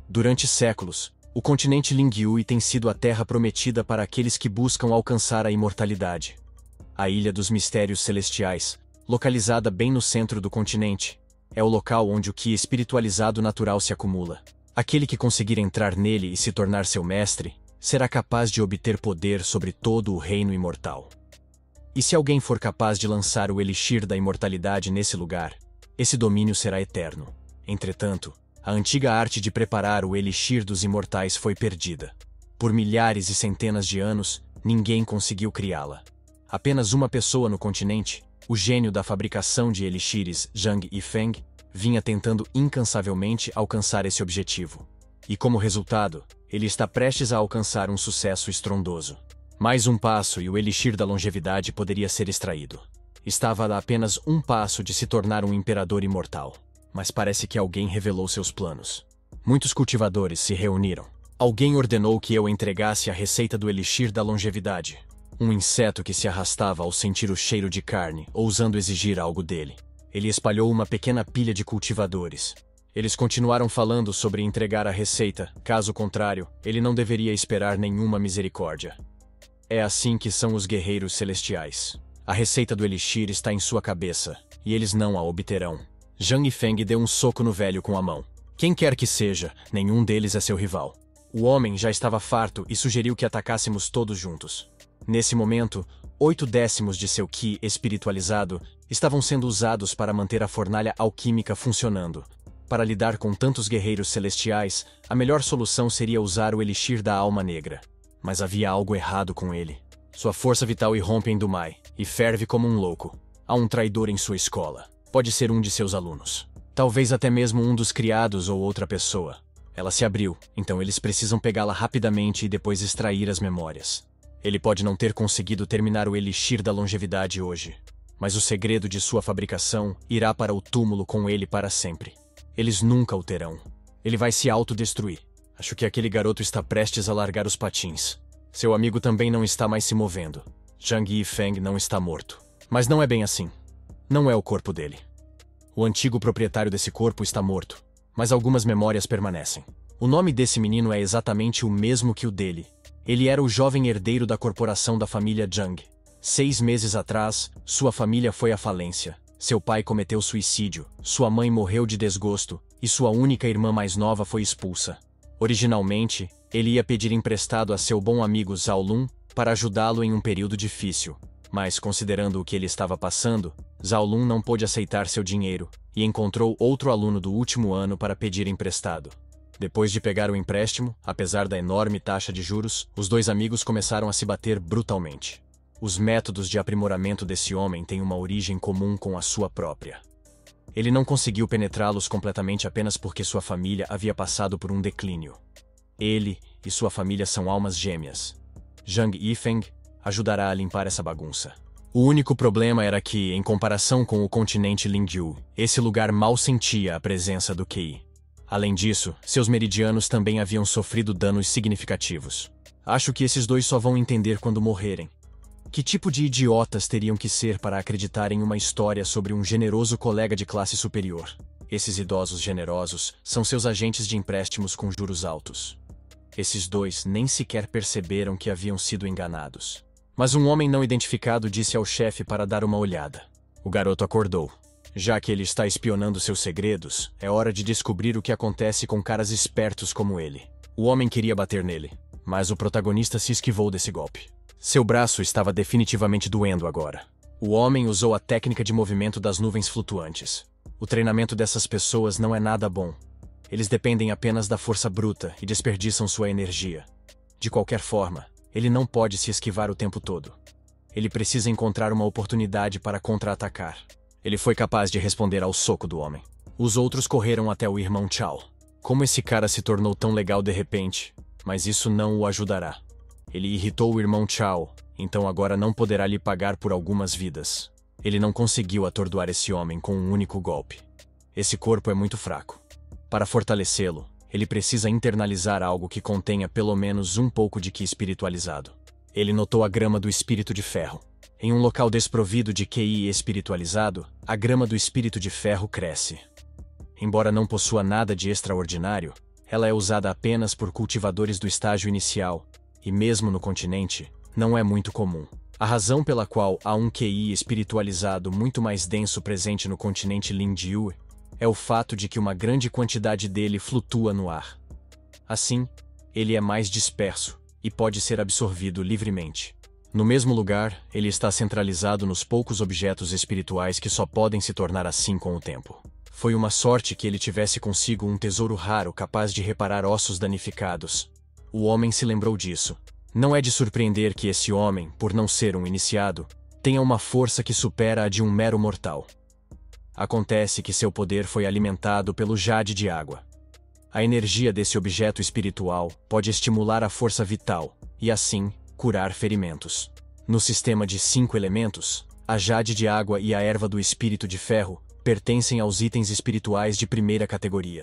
Durante séculos, o continente Lingyui tem sido a terra prometida para aqueles que buscam alcançar a imortalidade. A Ilha dos Mistérios Celestiais, localizada bem no centro do continente, é o local onde o Ki espiritualizado natural se acumula. Aquele que conseguir entrar nele e se tornar seu mestre, será capaz de obter poder sobre todo o reino imortal. E se alguém for capaz de lançar o Elixir da Imortalidade nesse lugar, esse domínio será eterno. Entretanto, a antiga arte de preparar o Elixir dos Imortais foi perdida. Por milhares e centenas de anos, ninguém conseguiu criá-la. Apenas uma pessoa no continente, o gênio da fabricação de elixires Zhang Yifeng, vinha tentando incansavelmente alcançar esse objetivo. E como resultado, ele está prestes a alcançar um sucesso estrondoso. Mais um passo e o Elixir da Longevidade poderia ser extraído. Estava a apenas um passo de se tornar um imperador imortal. Mas parece que alguém revelou seus planos. Muitos cultivadores se reuniram. Alguém ordenou que eu entregasse a receita do Elixir da Longevidade. Um inseto que se arrastava ao sentir o cheiro de carne, ousando exigir algo dele. Ele espalhou uma pequena pilha de cultivadores. Eles continuaram falando sobre entregar a receita, caso contrário, ele não deveria esperar nenhuma misericórdia. É assim que são os guerreiros celestiais. A receita do Elixir está em sua cabeça, e eles não a obterão. Zhang Yifeng deu um soco no velho com a mão. Quem quer que seja, nenhum deles é seu rival. O homem já estava farto e sugeriu que atacássemos todos juntos. Nesse momento, 8/10 de seu Ki espiritualizado estavam sendo usados para manter a fornalha alquímica funcionando. Para lidar com tantos guerreiros celestiais, a melhor solução seria usar o Elixir da Alma Negra. Mas havia algo errado com ele. Sua força vital irrompe em Dumai, e ferve como um louco. Há um traidor em sua escola. Pode ser um de seus alunos. Talvez até mesmo um dos criados ou outra pessoa. Ela se abriu, então eles precisam pegá-la rapidamente e depois extrair as memórias. Ele pode não ter conseguido terminar o Elixir da Longevidade hoje, mas o segredo de sua fabricação irá para o túmulo com ele para sempre. Eles nunca o terão. Ele vai se autodestruir. Acho que aquele garoto está prestes a largar os patins. Seu amigo também não está mais se movendo. Zhang Yifeng não está morto. Mas não é bem assim. Não é o corpo dele. O antigo proprietário desse corpo está morto, mas algumas memórias permanecem. O nome desse menino é exatamente o mesmo que o dele. Ele era o jovem herdeiro da corporação da família Zhang. 6 meses atrás, sua família foi à falência. Seu pai cometeu suicídio, sua mãe morreu de desgosto, e sua única irmã mais nova foi expulsa. Originalmente, ele ia pedir emprestado a seu bom amigo Zhao Lun para ajudá-lo em um período difícil. Mas, considerando o que ele estava passando, Zhao Lun não pôde aceitar seu dinheiro e encontrou outro aluno do último ano para pedir emprestado. Depois de pegar o empréstimo, apesar da enorme taxa de juros, os dois amigos começaram a se bater brutalmente. Os métodos de aprimoramento desse homem têm uma origem comum com a sua própria. Ele não conseguiu penetrá-los completamente apenas porque sua família havia passado por um declínio. Ele e sua família são almas gêmeas. Zhang Yifeng ajudará a limpar essa bagunça. O único problema era que, em comparação com o continente Lingyui, esse lugar mal sentia a presença do Ki. Além disso, seus meridianos também haviam sofrido danos significativos. Acho que esses dois só vão entender quando morrerem. Que tipo de idiotas teriam que ser para acreditar em uma história sobre um generoso colega de classe superior? Esses idosos generosos são seus agentes de empréstimos com juros altos. Esses dois nem sequer perceberam que haviam sido enganados. Mas um homem não identificado disse ao chefe para dar uma olhada. O garoto acordou. Já que ele está espionando seus segredos, é hora de descobrir o que acontece com caras espertos como ele. O homem queria bater nele, mas o protagonista se esquivou desse golpe. Seu braço estava definitivamente doendo agora. O homem usou a técnica de movimento das nuvens flutuantes. O treinamento dessas pessoas não é nada bom. Eles dependem apenas da força bruta e desperdiçam sua energia. De qualquer forma, ele não pode se esquivar o tempo todo. Ele precisa encontrar uma oportunidade para contra-atacar. Ele foi capaz de responder ao soco do homem. Os outros correram até o irmão Chao. Como esse cara se tornou tão legal de repente, mas isso não o ajudará. Ele irritou o irmão Chao, então agora não poderá lhe pagar por algumas vidas. Ele não conseguiu atordoar esse homem com um único golpe. Esse corpo é muito fraco. Para fortalecê-lo, ele precisa internalizar algo que contenha pelo menos um pouco de Ki espiritualizado. Ele notou a grama do espírito de ferro. Em um local desprovido de Ki espiritualizado, a grama do espírito de ferro cresce. Embora não possua nada de extraordinário, Ela é usada apenas por cultivadores do estágio inicial, e mesmo no continente, não é muito comum. A razão pela qual há um QI espiritualizado muito mais denso presente no continente Lingyu é o fato de que uma grande quantidade dele flutua no ar. Assim, ele é mais disperso e pode ser absorvido livremente. No mesmo lugar, ele está centralizado nos poucos objetos espirituais que só podem se tornar assim com o tempo. Foi uma sorte que ele tivesse consigo um tesouro raro capaz de reparar ossos danificados. O homem se lembrou disso. Não é de surpreender que esse homem, por não ser um iniciado, tenha uma força que supera a de um mero mortal. Acontece que seu poder foi alimentado pelo jade de água. A energia desse objeto espiritual pode estimular a força vital e, assim, curar ferimentos. No sistema de 5 elementos, a jade de água e a erva do espírito de ferro pertencem aos itens espirituais de primeira categoria.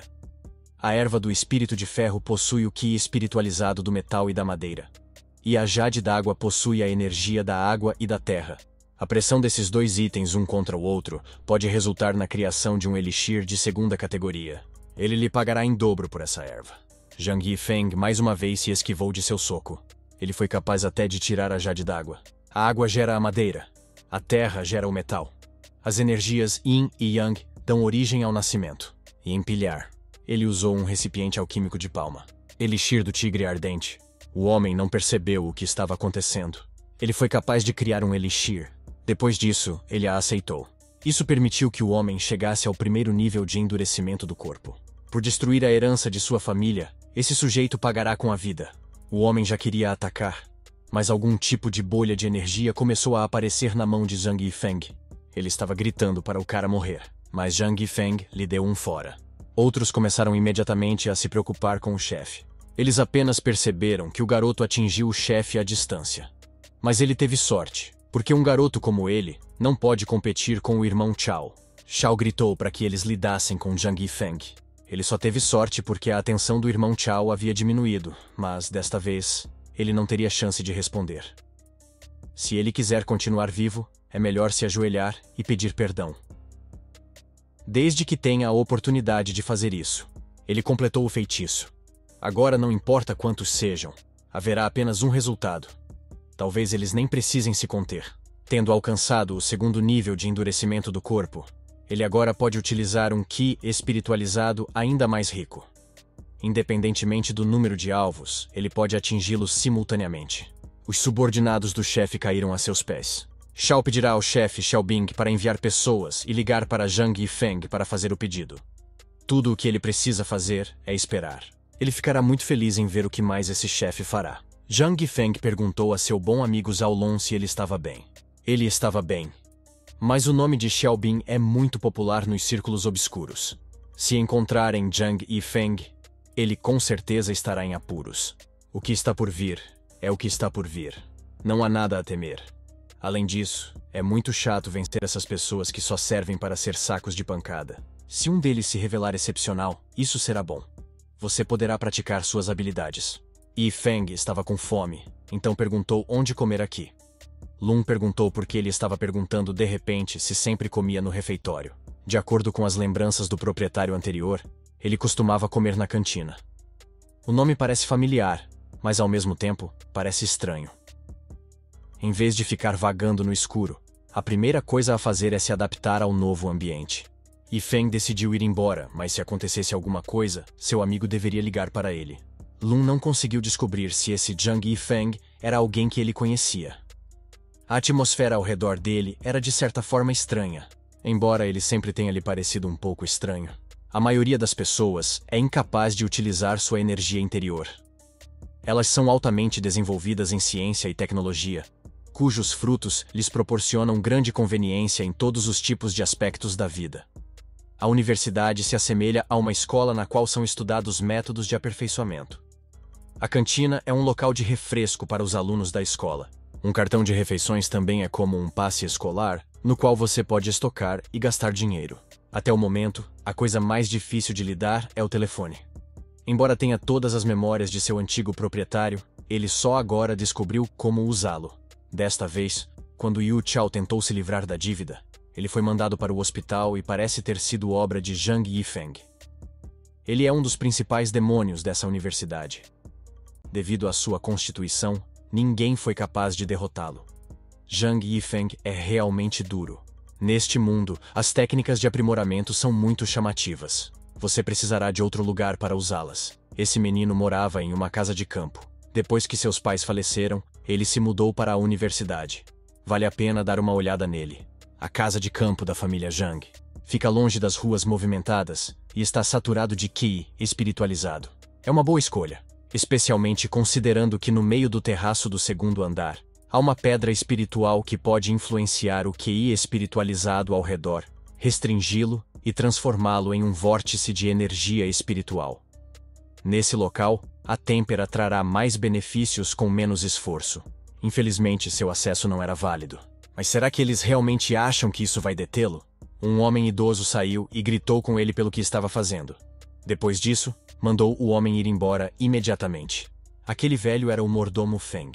A erva do espírito de ferro possui o ki espiritualizado do metal e da madeira. E a jade d'água possui a energia da água e da terra. A pressão desses dois itens um contra o outro pode resultar na criação de um elixir de segunda categoria. Ele lhe pagará em dobro por essa erva. Zhang Yifeng mais uma vez se esquivou de seu soco. Ele foi capaz até de tirar a jade d'água. A água gera a madeira. A terra gera o metal. As energias Yin e Yang dão origem ao nascimento. E empilhar. Ele usou um recipiente alquímico de palma. Elixir do tigre ardente. O homem não percebeu o que estava acontecendo. Ele foi capaz de criar um elixir. Depois disso, ele a aceitou. Isso permitiu que o homem chegasse ao primeiro nível de endurecimento do corpo. Por destruir a herança de sua família, esse sujeito pagará com a vida. O homem já queria atacar, mas algum tipo de bolha de energia começou a aparecer na mão de Zhang Yifeng. Ele estava gritando para o cara morrer, mas Zhang Yifeng lhe deu um fora. Outros começaram imediatamente a se preocupar com o chefe. Eles apenas perceberam que o garoto atingiu o chefe à distância. Mas ele teve sorte, porque um garoto como ele não pode competir com o irmão Chao. Chao gritou para que eles lidassem com Zhang Yifeng. Ele só teve sorte porque a atenção do irmão Chao havia diminuído, mas, desta vez, ele não teria chance de responder. Se ele quiser continuar vivo, é melhor se ajoelhar e pedir perdão. Desde que tenha a oportunidade de fazer isso. Ele completou o feitiço. Agora não importa quantos sejam, haverá apenas um resultado. Talvez eles nem precisem se conter. Tendo alcançado o segundo nível de endurecimento do corpo, ele agora pode utilizar um ki espiritualizado ainda mais rico. Independentemente do número de alvos, ele pode atingi-los simultaneamente. Os subordinados do chefe caíram a seus pés. Shao pedirá ao chefe Xiaobing para enviar pessoas e ligar para Zhang Yifeng para fazer o pedido. Tudo o que ele precisa fazer é esperar. Ele ficará muito feliz em ver o que mais esse chefe fará. Zhang Yifeng perguntou a seu bom amigo Zhao Lun se ele estava bem. Ele estava bem. Mas o nome de Xiaobing é muito popular nos círculos obscuros. Se encontrarem Zhang Yifeng, ele com certeza estará em apuros. O que está por vir é o que está por vir. Não há nada a temer. Além disso, é muito chato vencer essas pessoas que só servem para ser sacos de pancada. Se um deles se revelar excepcional, isso será bom. Você poderá praticar suas habilidades. Yifeng estava com fome, então perguntou onde comer aqui. Lun perguntou por que ele estava perguntando de repente se sempre comia no refeitório. De acordo com as lembranças do proprietário anterior, ele costumava comer na cantina. O nome parece familiar, mas ao mesmo tempo, parece estranho. Em vez de ficar vagando no escuro, a primeira coisa a fazer é se adaptar ao novo ambiente. Yifeng decidiu ir embora, mas se acontecesse alguma coisa, seu amigo deveria ligar para ele. Lun não conseguiu descobrir se esse Zhang Yifeng era alguém que ele conhecia. A atmosfera ao redor dele era de certa forma estranha, embora ele sempre tenha lhe parecido um pouco estranho. A maioria das pessoas é incapaz de utilizar sua energia interior. Elas são altamente desenvolvidas em ciência e tecnologia, cujos frutos lhes proporcionam grande conveniência em todos os tipos de aspectos da vida. A universidade se assemelha a uma escola na qual são estudados métodos de aperfeiçoamento. A cantina é um local de refresco para os alunos da escola. Um cartão de refeições também é como um passe escolar, no qual você pode estocar e gastar dinheiro. Até o momento, a coisa mais difícil de lidar é o telefone. Embora tenha todas as memórias de seu antigo proprietário, ele só agora descobriu como usá-lo. Desta vez, quando Yu Chao tentou se livrar da dívida, ele foi mandado para o hospital e parece ter sido obra de Zhang Yifeng. Ele é um dos principais demônios dessa universidade. Devido à sua constituição, ninguém foi capaz de derrotá-lo. Zhang Yifeng é realmente duro. Neste mundo, as técnicas de aprimoramento são muito chamativas. Você precisará de outro lugar para usá-las. Esse menino morava em uma casa de campo. Depois que seus pais faleceram, ele se mudou para a universidade. Vale a pena dar uma olhada nele. A casa de campo da família Zhang fica longe das ruas movimentadas e está saturado de Qi espiritualizado. É uma boa escolha, especialmente considerando que no meio do terraço do segundo andar há uma pedra espiritual que pode influenciar o Qi espiritualizado ao redor, restringi-lo e transformá-lo em um vórtice de energia espiritual. Nesse local, a têmpera trará mais benefícios com menos esforço. Infelizmente, seu acesso não era válido. Mas será que eles realmente acham que isso vai detê-lo? Um homem idoso saiu e gritou com ele pelo que estava fazendo. Depois disso, mandou o homem ir embora imediatamente. Aquele velho era o mordomo Feng.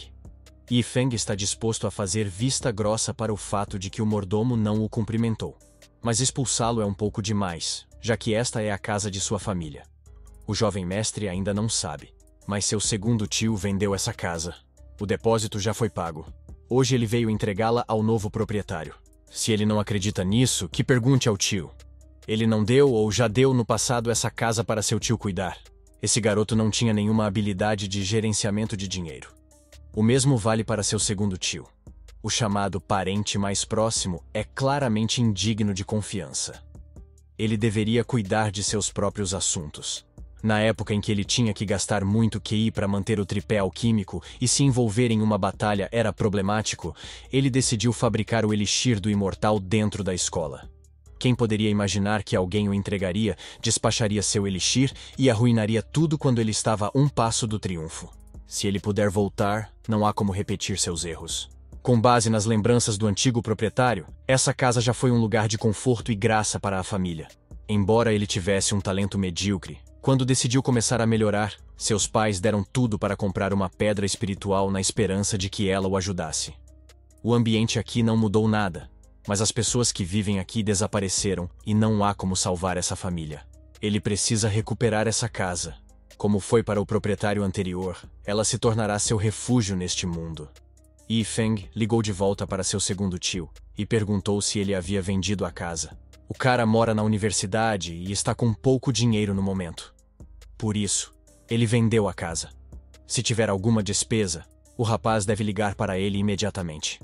E Feng está disposto a fazer vista grossa para o fato de que o mordomo não o cumprimentou. Mas expulsá-lo é um pouco demais, já que esta é a casa de sua família. O jovem mestre ainda não sabe, mas seu segundo tio vendeu essa casa. O depósito já foi pago. Hoje ele veio entregá-la ao novo proprietário. Se ele não acredita nisso, que pergunte ao tio. Ele não deu ou já deu no passado essa casa para seu tio cuidar. Esse garoto não tinha nenhuma habilidade de gerenciamento de dinheiro. O mesmo vale para seu segundo tio. O chamado parente mais próximo é claramente indigno de confiança. Ele deveria cuidar de seus próprios assuntos. Na época em que ele tinha que gastar muito QI para manter o tripé alquímico e se envolver em uma batalha era problemático, ele decidiu fabricar o elixir do imortal dentro da escola. Quem poderia imaginar que alguém o entregaria, despacharia seu elixir e arruinaria tudo quando ele estava a um passo do triunfo? Se ele puder voltar, não há como repetir seus erros. Com base nas lembranças do antigo proprietário, essa casa já foi um lugar de conforto e graça para a família. Embora ele tivesse um talento medíocre, quando decidiu começar a melhorar, seus pais deram tudo para comprar uma pedra espiritual na esperança de que ela o ajudasse. O ambiente aqui não mudou nada, mas as pessoas que vivem aqui desapareceram e não há como salvar essa família. Ele precisa recuperar essa casa. Como foi para o proprietário anterior, ela se tornará seu refúgio neste mundo. Yi Feng ligou de volta para seu segundo tio e perguntou se ele havia vendido a casa. O cara mora na universidade e está com pouco dinheiro no momento. Por isso, ele vendeu a casa. Se tiver alguma despesa, o rapaz deve ligar para ele imediatamente.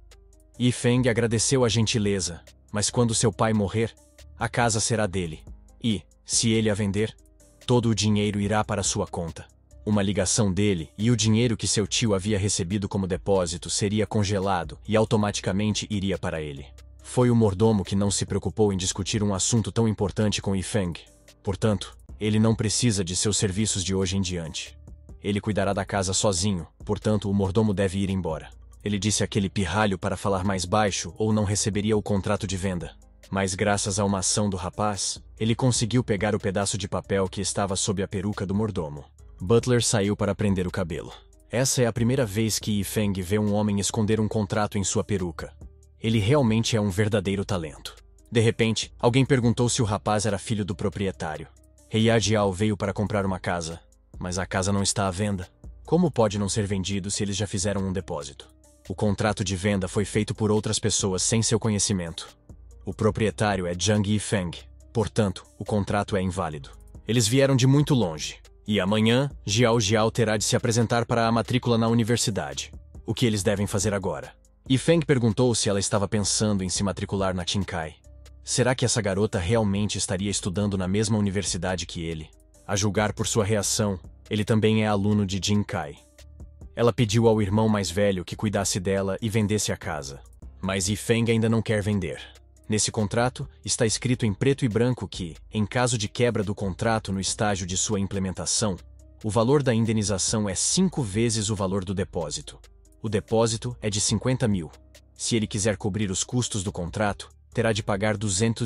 Yi Feng agradeceu a gentileza, mas quando seu pai morrer, a casa será dele. E, se ele a vender, todo o dinheiro irá para sua conta. Uma ligação dele e o dinheiro que seu tio havia recebido como depósito seria congelado e automaticamente iria para ele. Foi o mordomo que não se preocupou em discutir um assunto tão importante com Yi Feng. Portanto, ele não precisa de seus serviços de hoje em diante. Ele cuidará da casa sozinho, portanto o mordomo deve ir embora. Ele disse àquele pirralho para falar mais baixo ou não receberia o contrato de venda. Mas graças a uma ação do rapaz, ele conseguiu pegar o pedaço de papel que estava sob a peruca do mordomo. Butler saiu para prender o cabelo. Essa é a primeira vez que Yi Feng vê um homem esconder um contrato em sua peruca. Ele realmente é um verdadeiro talento. De repente, alguém perguntou se o rapaz era filho do proprietário. Heia Jiao veio para comprar uma casa, mas a casa não está à venda. Como pode não ser vendido se eles já fizeram um depósito? O contrato de venda foi feito por outras pessoas sem seu conhecimento. O proprietário é Zhang Yifeng, portanto, o contrato é inválido. Eles vieram de muito longe, e amanhã, Jiao terá de se apresentar para a matrícula na universidade. O que eles devem fazer agora? Yifeng perguntou se ela estava pensando em se matricular na Qinkai. Será que essa garota realmente estaria estudando na mesma universidade que ele? A julgar por sua reação, ele também é aluno de Jinkai. Ela pediu ao irmão mais velho que cuidasse dela e vendesse a casa. Mas Yifeng ainda não quer vender. Nesse contrato, está escrito em preto e branco que, em caso de quebra do contrato no estágio de sua implementação, o valor da indenização é 5 vezes o valor do depósito. O depósito é de 50 mil. Se ele quiser cobrir os custos do contrato, terá de pagar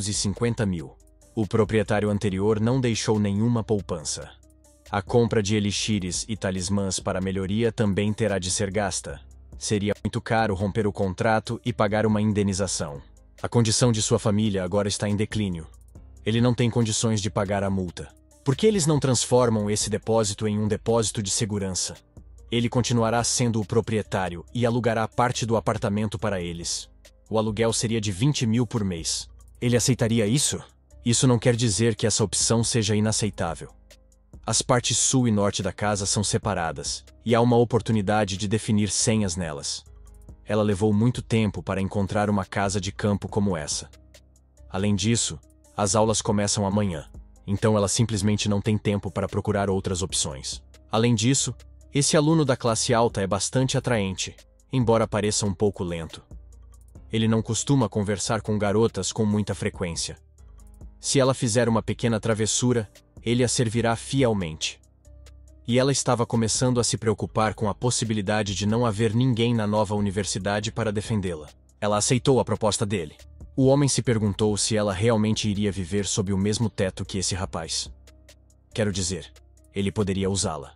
250 mil. O proprietário anterior não deixou nenhuma poupança. A compra de elixires e talismãs para melhoria também terá de ser gasta. Seria muito caro romper o contrato e pagar uma indenização. A condição de sua família agora está em declínio. Ele não tem condições de pagar a multa. Por que eles não transformam esse depósito em um depósito de segurança? Ele continuará sendo o proprietário e alugará parte do apartamento para eles. O aluguel seria de 20 mil por mês. Ele aceitaria isso? Isso não quer dizer que essa opção seja inaceitável. As partes sul e norte da casa são separadas, e há uma oportunidade de definir senhas nelas. Ela levou muito tempo para encontrar uma casa de campo como essa. Além disso, as aulas começam amanhã, então ela simplesmente não tem tempo para procurar outras opções. Além disso, esse aluno da classe alta é bastante atraente, embora pareça um pouco lento. Ele não costuma conversar com garotas com muita frequência. Se ela fizer uma pequena travessura, ele a servirá fielmente. E ela estava começando a se preocupar com a possibilidade de não haver ninguém na nova universidade para defendê-la. Ela aceitou a proposta dele. O homem se perguntou se ela realmente iria viver sob o mesmo teto que esse rapaz. Quero dizer, ele poderia usá-la.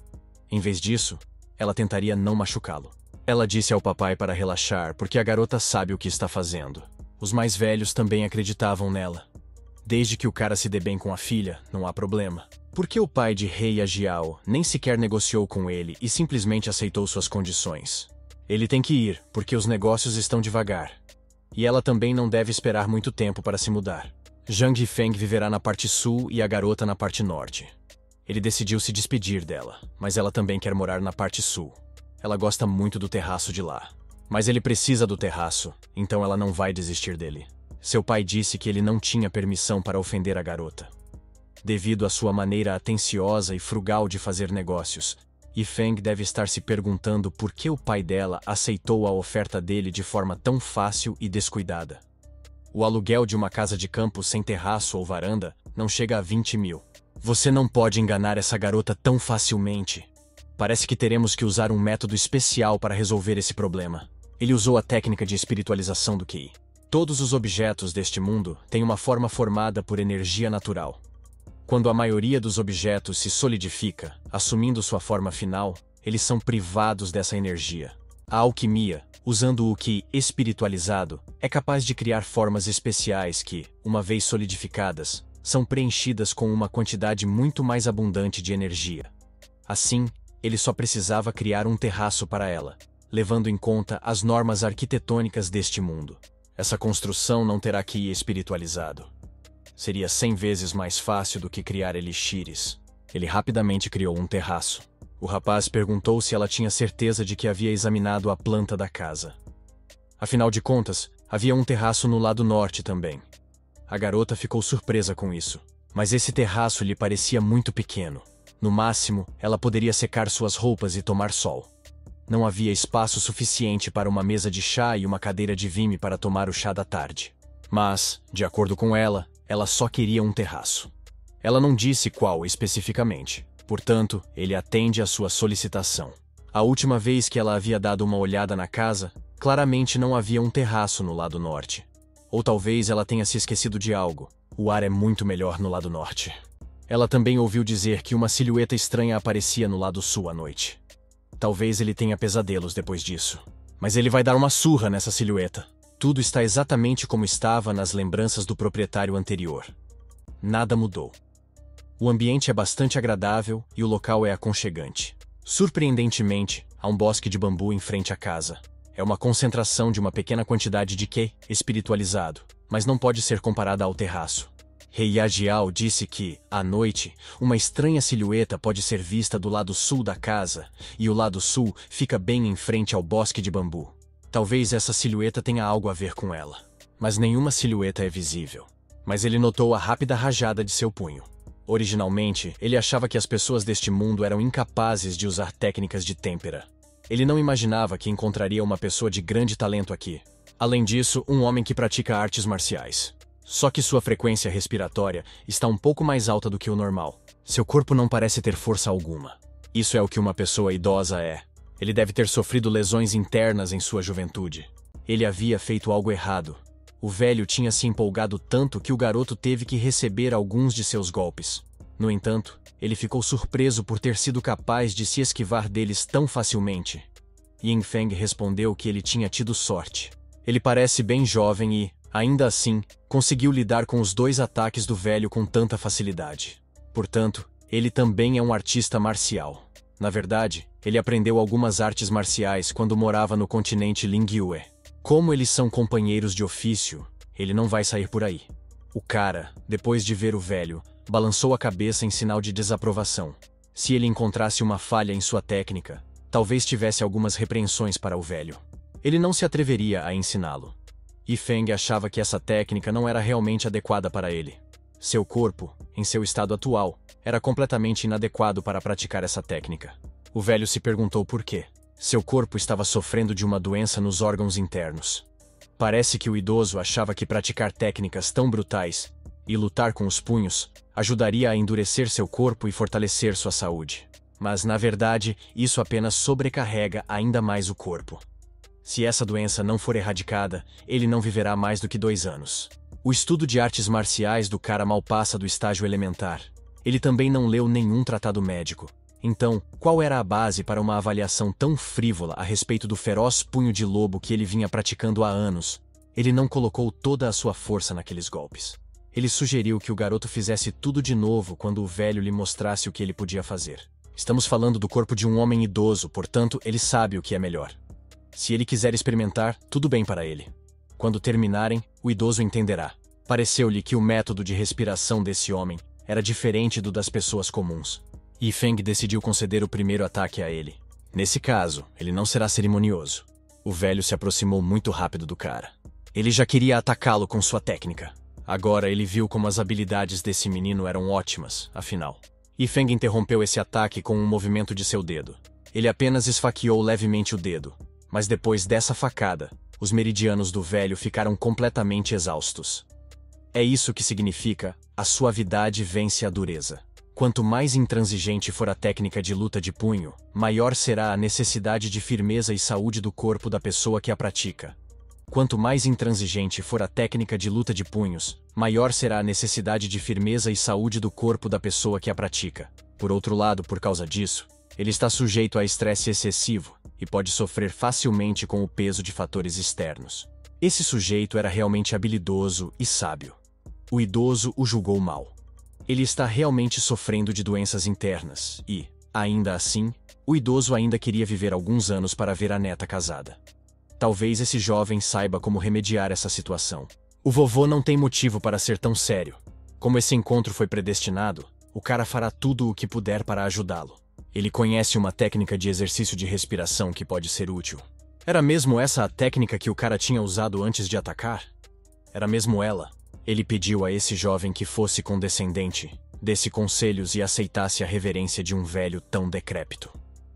Em vez disso, ela tentaria não machucá-lo. Ela disse ao papai para relaxar porque a garota sabe o que está fazendo. Os mais velhos também acreditavam nela. Desde que o cara se dê bem com a filha, não há problema. Por que o pai de Rei Ajiao nem sequer negociou com ele e simplesmente aceitou suas condições? Ele tem que ir, porque os negócios estão devagar. E ela também não deve esperar muito tempo para se mudar. Zhang Yifeng viverá na parte sul e a garota na parte norte. Ele decidiu se despedir dela, mas ela também quer morar na parte sul. Ela gosta muito do terraço de lá. Mas ele precisa do terraço, então ela não vai desistir dele. Seu pai disse que ele não tinha permissão para ofender a garota. Devido à sua maneira atenciosa e frugal de fazer negócios, Yifeng deve estar se perguntando por que o pai dela aceitou a oferta dele de forma tão fácil e descuidada. O aluguel de uma casa de campo sem terraço ou varanda não chega a 20 mil. Você não pode enganar essa garota tão facilmente. Parece que teremos que usar um método especial para resolver esse problema. Ele usou a técnica de espiritualização do QI. Todos os objetos deste mundo têm uma forma formada por energia natural. Quando a maioria dos objetos se solidifica, assumindo sua forma final, eles são privados dessa energia. A alquimia, usando o QI espiritualizado, é capaz de criar formas especiais que, uma vez solidificadas, são preenchidas com uma quantidade muito mais abundante de energia. Assim, ele só precisava criar um terraço para ela, levando em conta as normas arquitetônicas deste mundo. Essa construção não terá QI espiritualizado. Seria 100 vezes mais fácil do que criar elixires. Ele rapidamente criou um terraço. O rapaz perguntou se ela tinha certeza de que havia examinado a planta da casa. Afinal de contas, havia um terraço no lado norte também. A garota ficou surpresa com isso, mas esse terraço lhe parecia muito pequeno. No máximo, ela poderia secar suas roupas e tomar sol. Não havia espaço suficiente para uma mesa de chá e uma cadeira de vime para tomar o chá da tarde. Mas, de acordo com ela só queria um terraço. Ela não disse qual especificamente, portanto, ele atende à sua solicitação. A última vez que ela havia dado uma olhada na casa, claramente não havia um terraço no lado norte. Ou talvez ela tenha se esquecido de algo. O ar é muito melhor no lado norte. Ela também ouviu dizer que uma silhueta estranha aparecia no lado sul à noite. Talvez ele tenha pesadelos depois disso. Mas ele vai dar uma surra nessa silhueta. Tudo está exatamente como estava nas lembranças do proprietário anterior. Nada mudou. O ambiente é bastante agradável e o local é aconchegante. Surpreendentemente, há um bosque de bambu em frente à casa. É uma concentração de uma pequena quantidade de Qi espiritualizado, mas não pode ser comparada ao terraço. Rei Ajiao disse que, à noite, uma estranha silhueta pode ser vista do lado sul da casa, e o lado sul fica bem em frente ao bosque de bambu. Talvez essa silhueta tenha algo a ver com ela. Mas nenhuma silhueta é visível. Mas ele notou a rápida rajada de seu punho. Originalmente, ele achava que as pessoas deste mundo eram incapazes de usar técnicas de têmpera. Ele não imaginava que encontraria uma pessoa de grande talento aqui. Além disso, um homem que pratica artes marciais. Só que sua frequência respiratória está um pouco mais alta do que o normal. Seu corpo não parece ter força alguma. Isso é o que uma pessoa idosa é. Ele deve ter sofrido lesões internas em sua juventude. Ele havia feito algo errado. O velho tinha se empolgado tanto que o garoto teve que receber alguns de seus golpes. No entanto, ele ficou surpreso por ter sido capaz de se esquivar deles tão facilmente. Yingfeng respondeu que ele tinha tido sorte. Ele parece bem jovem e, ainda assim, conseguiu lidar com os 2 ataques do velho com tanta facilidade. Portanto, ele também é um artista marcial. Na verdade, ele aprendeu algumas artes marciais quando morava no continente Lingyue. Como eles são companheiros de ofício, ele não vai sair por aí. O cara, depois de ver o velho, balançou a cabeça em sinal de desaprovação. Se ele encontrasse uma falha em sua técnica, talvez tivesse algumas repreensões para o velho. Ele não se atreveria a ensiná-lo. Yifeng achava que essa técnica não era realmente adequada para ele. Seu corpo, em seu estado atual, era completamente inadequado para praticar essa técnica. O velho se perguntou por quê. Seu corpo estava sofrendo de uma doença nos órgãos internos. Parece que o idoso achava que praticar técnicas tão brutais e lutar com os punhos ajudaria a endurecer seu corpo e fortalecer sua saúde. Mas, na verdade, isso apenas sobrecarrega ainda mais o corpo. Se essa doença não for erradicada, ele não viverá mais do que 2 anos. O estudo de artes marciais do cara mal passa do estágio elementar. Ele também não leu nenhum tratado médico. Então, qual era a base para uma avaliação tão frívola a respeito do feroz punho de lobo que ele vinha praticando há anos? Ele não colocou toda a sua força naqueles golpes. Ele sugeriu que o garoto fizesse tudo de novo quando o velho lhe mostrasse o que ele podia fazer. Estamos falando do corpo de um homem idoso, portanto, ele sabe o que é melhor. Se ele quiser experimentar, tudo bem para ele. Quando terminarem, o idoso entenderá. Pareceu-lhe que o método de respiração desse homem era diferente do das pessoas comuns. Yifeng decidiu conceder o primeiro ataque a ele. Nesse caso, ele não será cerimonioso. O velho se aproximou muito rápido do cara. Ele já queria atacá-lo com sua técnica. Agora ele viu como as habilidades desse menino eram ótimas, afinal. Yifeng interrompeu esse ataque com um movimento de seu dedo. Ele apenas esfaqueou levemente o dedo. Mas depois dessa facada, os meridianos do velho ficaram completamente exaustos. É isso que significa: a suavidade vence a dureza. Quanto mais intransigente for a técnica de luta de punho, maior será a necessidade de firmeza e saúde do corpo da pessoa que a pratica. Quanto mais intransigente for a técnica de luta de punhos, maior será a necessidade de firmeza e saúde do corpo da pessoa que a pratica. Por outro lado, por causa disso, ele está sujeito a estresse excessivo e pode sofrer facilmente com o peso de fatores externos. Esse sujeito era realmente habilidoso e sábio. O idoso o julgou mal. Ele está realmente sofrendo de doenças internas e, ainda assim, o idoso ainda queria viver alguns anos para ver a neta casada. Talvez esse jovem saiba como remediar essa situação. O vovô não tem motivo para ser tão sério. Como esse encontro foi predestinado, o cara fará tudo o que puder para ajudá-lo. Ele conhece uma técnica de exercício de respiração que pode ser útil. Era mesmo essa a técnica que o cara tinha usado antes de atacar? Era mesmo ela. Ele pediu a esse jovem que fosse condescendente, desse conselhos e aceitasse a reverência de um velho tão decrépito.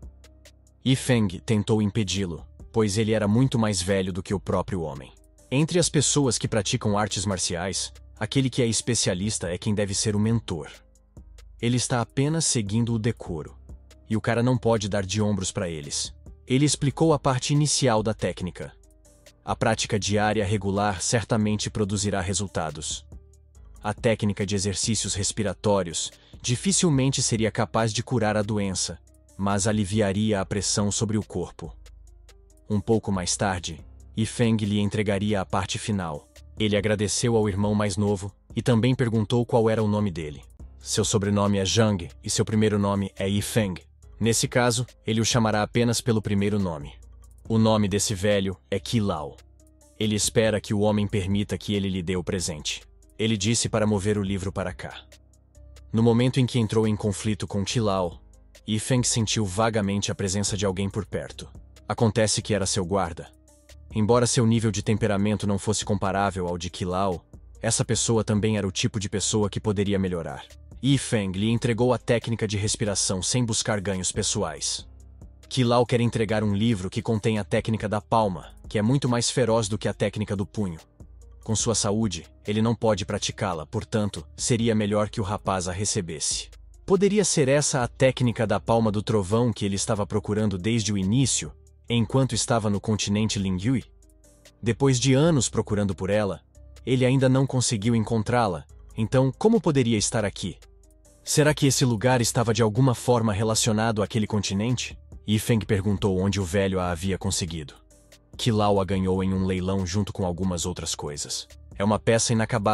Yifeng tentou impedi-lo, pois ele era muito mais velho do que o próprio homem. Entre as pessoas que praticam artes marciais, aquele que é especialista é quem deve ser o mentor. Ele está apenas seguindo o decoro, e o cara não pode dar de ombros para eles. Ele explicou a parte inicial da técnica. A prática diária regular certamente produzirá resultados. A técnica de exercícios respiratórios dificilmente seria capaz de curar a doença, mas aliviaria a pressão sobre o corpo. Um pouco mais tarde, Yifeng lhe entregaria a parte final. Ele agradeceu ao irmão mais novo e também perguntou qual era o nome dele. Seu sobrenome é Zhang e seu primeiro nome é Yifeng. Nesse caso, ele o chamará apenas pelo primeiro nome. O nome desse velho é Qilao. Ele espera que o homem permita que ele lhe dê o presente. Ele disse para mover o livro para cá. No momento em que entrou em conflito com Qilao, Yifeng sentiu vagamente a presença de alguém por perto. Acontece que era seu guarda. Embora seu nível de temperamento não fosse comparável ao de Qilao, essa pessoa também era o tipo de pessoa que poderia melhorar. Yifeng lhe entregou a técnica de respiração sem buscar ganhos pessoais. Qilao quer entregar um livro que contém a técnica da palma, que é muito mais feroz do que a técnica do punho. Com sua saúde, ele não pode praticá-la, portanto, seria melhor que o rapaz a recebesse. Poderia ser essa a técnica da palma do trovão que ele estava procurando desde o início, enquanto estava no continente Lingyue? Depois de anos procurando por ela, ele ainda não conseguiu encontrá-la, então como poderia estar aqui? Será que esse lugar estava de alguma forma relacionado àquele continente? Yifeng perguntou onde o velho a havia conseguido. Qilao a ganhou em um leilão junto com algumas outras coisas. É uma peça inacabada,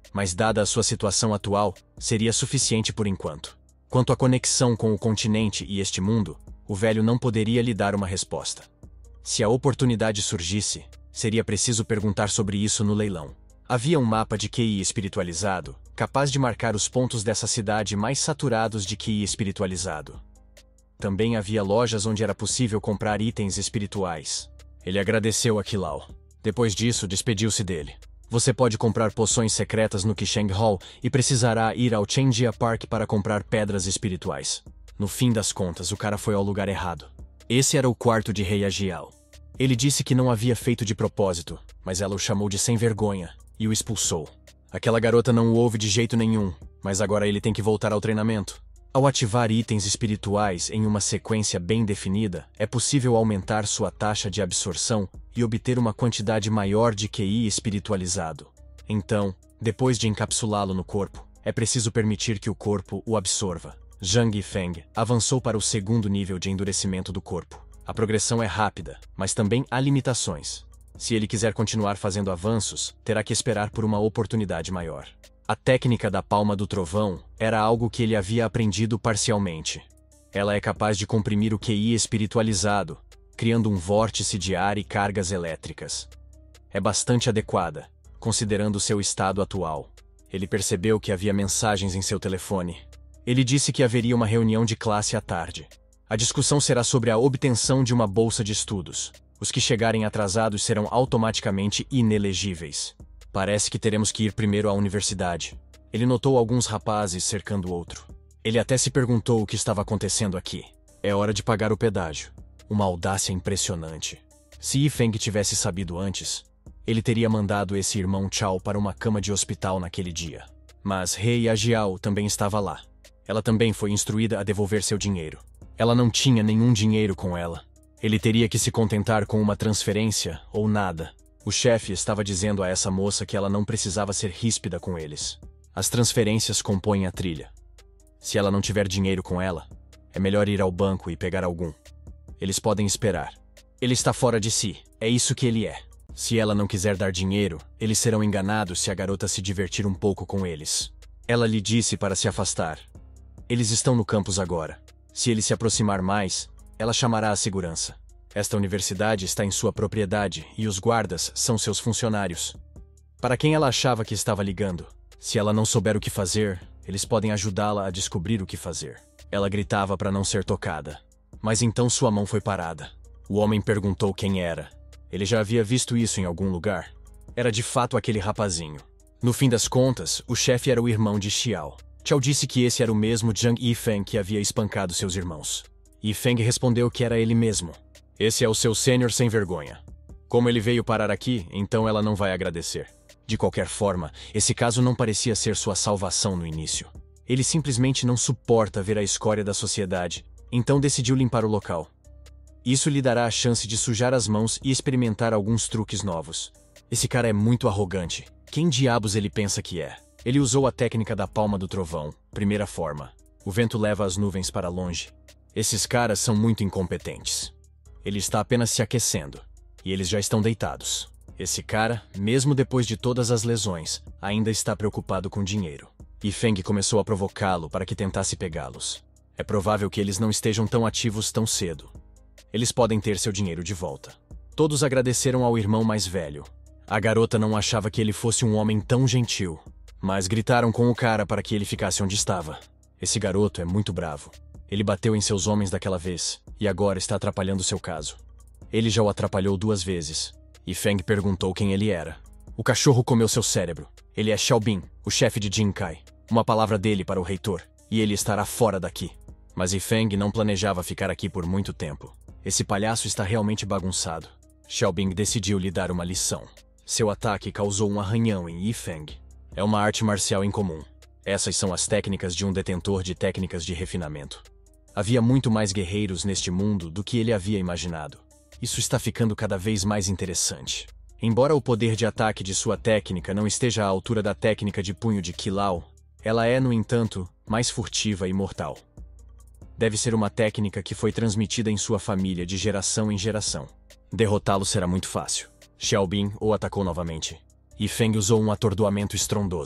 mas dada a sua situação atual, seria suficiente por enquanto. Quanto à conexão com o continente e este mundo, o velho não poderia lhe dar uma resposta. Se a oportunidade surgisse, seria preciso perguntar sobre isso no leilão. Havia um mapa de QI espiritualizado, capaz de marcar os pontos dessa cidade mais saturados de QI espiritualizado. Também havia lojas onde era possível comprar itens espirituais. Ele agradeceu a Kilao. Depois disso, despediu-se dele. Você pode comprar poções secretas no Qisheng Hall e precisará ir ao Chenjia Park para comprar pedras espirituais. No fim das contas, o cara foi ao lugar errado. Esse era o quarto de Rei Agial. Ele disse que não havia feito de propósito, mas ela o chamou de sem vergonha e o expulsou. Aquela garota não o ouve de jeito nenhum, mas agora ele tem que voltar ao treinamento. Ao ativar itens espirituais em uma sequência bem definida, é possível aumentar sua taxa de absorção e obter uma quantidade maior de QI espiritualizado. Então, depois de encapsulá-lo no corpo, é preciso permitir que o corpo o absorva. Zhang Yifeng avançou para o segundo nível de endurecimento do corpo. A progressão é rápida, mas também há limitações. Se ele quiser continuar fazendo avanços, terá que esperar por uma oportunidade maior. A técnica da palma do trovão era algo que ele havia aprendido parcialmente. Ela é capaz de comprimir o QI espiritualizado, criando um vórtice de ar e cargas elétricas. É bastante adequada, considerando seu estado atual. Ele percebeu que havia mensagens em seu telefone. Ele disse que haveria uma reunião de classe à tarde. A discussão será sobre a obtenção de uma bolsa de estudos. Os que chegarem atrasados serão automaticamente inelegíveis. Parece que teremos que ir primeiro à universidade. Ele notou alguns rapazes cercando outro. Ele até se perguntou o que estava acontecendo aqui. É hora de pagar o pedágio. Uma audácia impressionante. Se Yifeng tivesse sabido antes, ele teria mandado esse irmão Chao para uma cama de hospital naquele dia. Mas Rei Agiao também estava lá. Ela também foi instruída a devolver seu dinheiro. Ela não tinha nenhum dinheiro com ela. Ele teria que se contentar com uma transferência ou nada. O chefe estava dizendo a essa moça que ela não precisava ser ríspida com eles. As transferências compõem a trilha. Se ela não tiver dinheiro com ela, é melhor ir ao banco e pegar algum. Eles podem esperar. Ele está fora de si, é isso que ele é. Se ela não quiser dar dinheiro, eles serão enganados se a garota se divertir um pouco com eles. Ela lhe disse para se afastar. Eles estão no campus agora. Se ele se aproximar mais, ela chamará a segurança. Esta universidade está em sua propriedade e os guardas são seus funcionários. Para quem ela achava que estava ligando? Se ela não souber o que fazer, eles podem ajudá-la a descobrir o que fazer. Ela gritava para não ser tocada. Mas então sua mão foi parada. O homem perguntou quem era. Ele já havia visto isso em algum lugar. Era de fato aquele rapazinho. No fim das contas, o chefe era o irmão de Xiao. Xiao disse que esse era o mesmo Zhang Yifeng que havia espancado seus irmãos. Yifeng respondeu que era ele mesmo. Esse é o seu sênior sem vergonha. Como ele veio parar aqui, então ela não vai agradecer. De qualquer forma, esse caso não parecia ser sua salvação no início. Ele simplesmente não suporta ver a escória da sociedade, então decidiu limpar o local. Isso lhe dará a chance de sujar as mãos e experimentar alguns truques novos. Esse cara é muito arrogante. Quem diabos ele pensa que é? Ele usou a técnica da palma do trovão, primeira forma. O vento leva as nuvens para longe. Esses caras são muito incompetentes. Ele está apenas se aquecendo, e eles já estão deitados. Esse cara, mesmo depois de todas as lesões, ainda está preocupado com dinheiro. Yifeng começou a provocá-lo para que tentasse pegá-los. É provável que eles não estejam tão ativos tão cedo. Eles podem ter seu dinheiro de volta. Todos agradeceram ao irmão mais velho. A garota não achava que ele fosse um homem tão gentil, mas gritaram com o cara para que ele ficasse onde estava. Esse garoto é muito bravo. Ele bateu em seus homens daquela vez, e agora está atrapalhando seu caso. Ele já o atrapalhou 2 vezes. Yifeng perguntou quem ele era. O cachorro comeu seu cérebro. Ele é Xiaobin, o chefe de Jinkai. Uma palavra dele para o reitor, e ele estará fora daqui. Mas Yifeng não planejava ficar aqui por muito tempo. Esse palhaço está realmente bagunçado. Xiaobin decidiu lhe dar uma lição. Seu ataque causou um arranhão em Yifeng. É uma arte marcial incomum. Essas são as técnicas de um detentor de técnicas de refinamento. Havia muito mais guerreiros neste mundo do que ele havia imaginado. Isso está ficando cada vez mais interessante. Embora o poder de ataque de sua técnica não esteja à altura da técnica de punho de Kilao, ela é, no entanto, mais furtiva e mortal. Deve ser uma técnica que foi transmitida em sua família de geração em geração. Derrotá-lo será muito fácil. Xiaobin o atacou novamente. Yifeng usou um atordoamento estrondoso.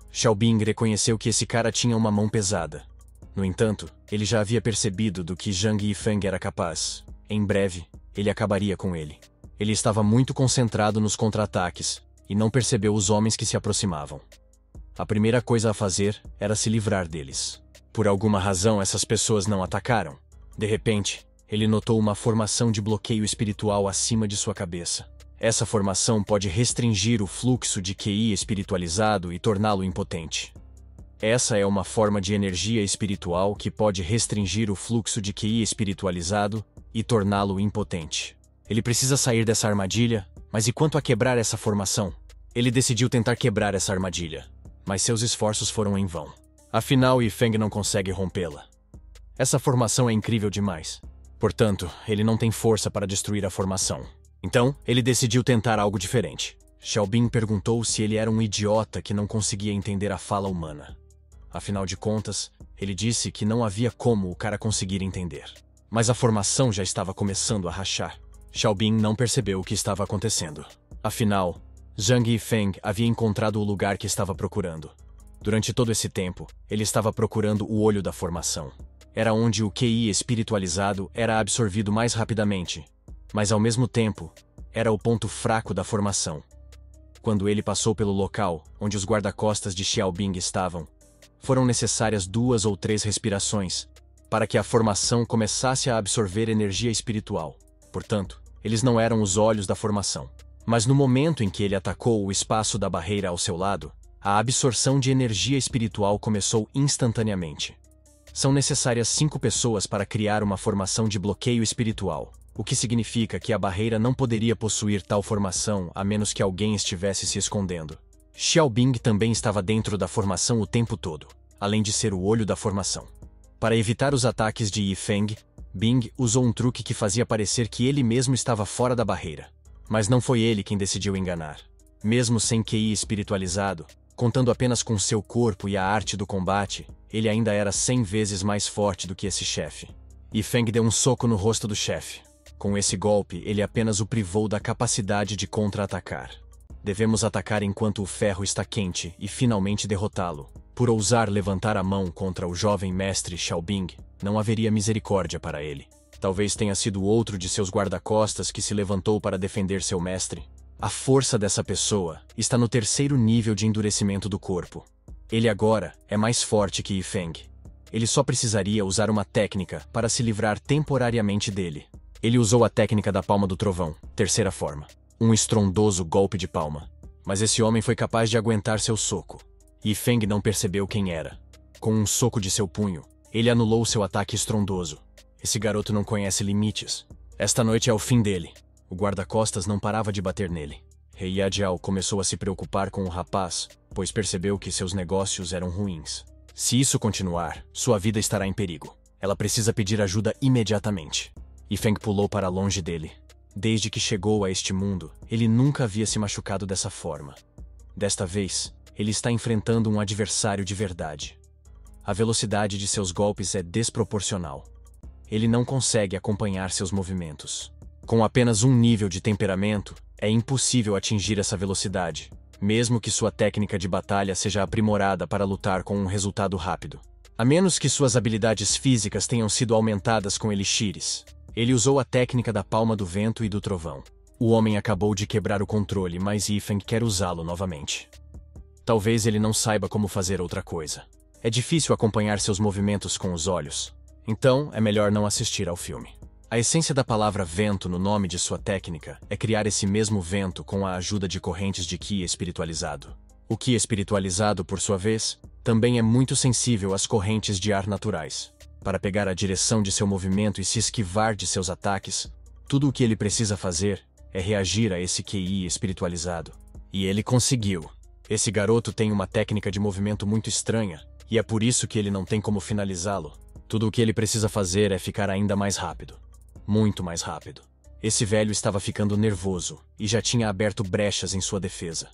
Xiaobing reconheceu que esse cara tinha uma mão pesada. No entanto, ele já havia percebido do que Zhang Yifeng era capaz. Em breve, ele acabaria com ele. Ele estava muito concentrado nos contra-ataques e não percebeu os homens que se aproximavam. A primeira coisa a fazer era se livrar deles. Por alguma razão, essas pessoas não atacaram. De repente, ele notou uma formação de bloqueio espiritual acima de sua cabeça. Essa formação pode restringir o fluxo de QI espiritualizado e torná-lo impotente. Essa é uma forma de energia espiritual que pode restringir o fluxo de QI espiritualizado e torná-lo impotente. Ele precisa sair dessa armadilha, mas e quanto a quebrar essa formação? Ele decidiu tentar quebrar essa armadilha, mas seus esforços foram em vão. Afinal, Yifeng não consegue rompê-la. Essa formação é incrível demais. Portanto, ele não tem força para destruir a formação. Então, ele decidiu tentar algo diferente. Xiaobing perguntou se ele era um idiota que não conseguia entender a fala humana. Afinal de contas, ele disse que não havia como o cara conseguir entender. Mas a formação já estava começando a rachar. Xiaobing não percebeu o que estava acontecendo. Afinal, Zhang Yifeng havia encontrado o lugar que estava procurando. Durante todo esse tempo, ele estava procurando o olho da formação. Era onde o QI espiritualizado era absorvido mais rapidamente, mas ao mesmo tempo, era o ponto fraco da formação. Quando ele passou pelo local onde os guarda-costas de Xiaobing estavam, foram necessárias 2 ou 3 respirações para que a formação começasse a absorver energia espiritual. Portanto, eles não eram os olhos da formação. Mas no momento em que ele atacou o espaço da barreira ao seu lado, a absorção de energia espiritual começou instantaneamente. São necessárias 5 pessoas para criar uma formação de bloqueio espiritual, o que significa que a barreira não poderia possuir tal formação a menos que alguém estivesse se escondendo. Xiaobing também estava dentro da formação o tempo todo, além de ser o olho da formação. Para evitar os ataques de Yifeng, Bing usou um truque que fazia parecer que ele mesmo estava fora da barreira. Mas não foi ele quem decidiu enganar. Mesmo sem QI espiritualizado, contando apenas com seu corpo e a arte do combate, ele ainda era 100 vezes mais forte do que esse chefe. Yifeng deu um soco no rosto do chefe. Com esse golpe, ele apenas o privou da capacidade de contra-atacar. Devemos atacar enquanto o ferro está quente e finalmente derrotá-lo. Por ousar levantar a mão contra o jovem mestre Xiaobing, não haveria misericórdia para ele. Talvez tenha sido outro de seus guarda-costas que se levantou para defender seu mestre. A força dessa pessoa está no 3º nível de endurecimento do corpo. Ele agora é mais forte que Yifeng. Ele só precisaria usar uma técnica para se livrar temporariamente dele. Ele usou a técnica da palma do trovão, 3ª forma. Um estrondoso golpe de palma. Mas esse homem foi capaz de aguentar seu soco. Yifeng não percebeu quem era. Com um soco de seu punho, ele anulou seu ataque estrondoso. Esse garoto não conhece limites. Esta noite é o fim dele. O guarda-costas não parava de bater nele. Rei Yadiao começou a se preocupar com o rapaz, pois percebeu que seus negócios eram ruins. Se isso continuar, sua vida estará em perigo. Ela precisa pedir ajuda imediatamente. Yifeng pulou para longe dele. Desde que chegou a este mundo, ele nunca havia se machucado dessa forma. Desta vez, ele está enfrentando um adversário de verdade. A velocidade de seus golpes é desproporcional. Ele não consegue acompanhar seus movimentos. Com apenas um nível de temperamento, é impossível atingir essa velocidade, mesmo que sua técnica de batalha seja aprimorada para lutar com um resultado rápido. A menos que suas habilidades físicas tenham sido aumentadas com elixires. Ele usou a técnica da palma do vento e do trovão. O homem acabou de quebrar o controle, mas Yifeng quer usá-lo novamente. Talvez ele não saiba como fazer outra coisa. É difícil acompanhar seus movimentos com os olhos. Então, é melhor não assistir ao filme. A essência da palavra vento no nome de sua técnica é criar esse mesmo vento com a ajuda de correntes de Qi espiritualizado. O Qi espiritualizado, por sua vez, também é muito sensível às correntes de ar naturais. Para pegar a direção de seu movimento e se esquivar de seus ataques, tudo o que ele precisa fazer é reagir a esse QI espiritualizado. E ele conseguiu. Esse garoto tem uma técnica de movimento muito estranha, e é por isso que ele não tem como finalizá-lo. Tudo o que ele precisa fazer é ficar ainda mais rápido. Muito mais rápido. Esse velho estava ficando nervoso e já tinha aberto brechas em sua defesa.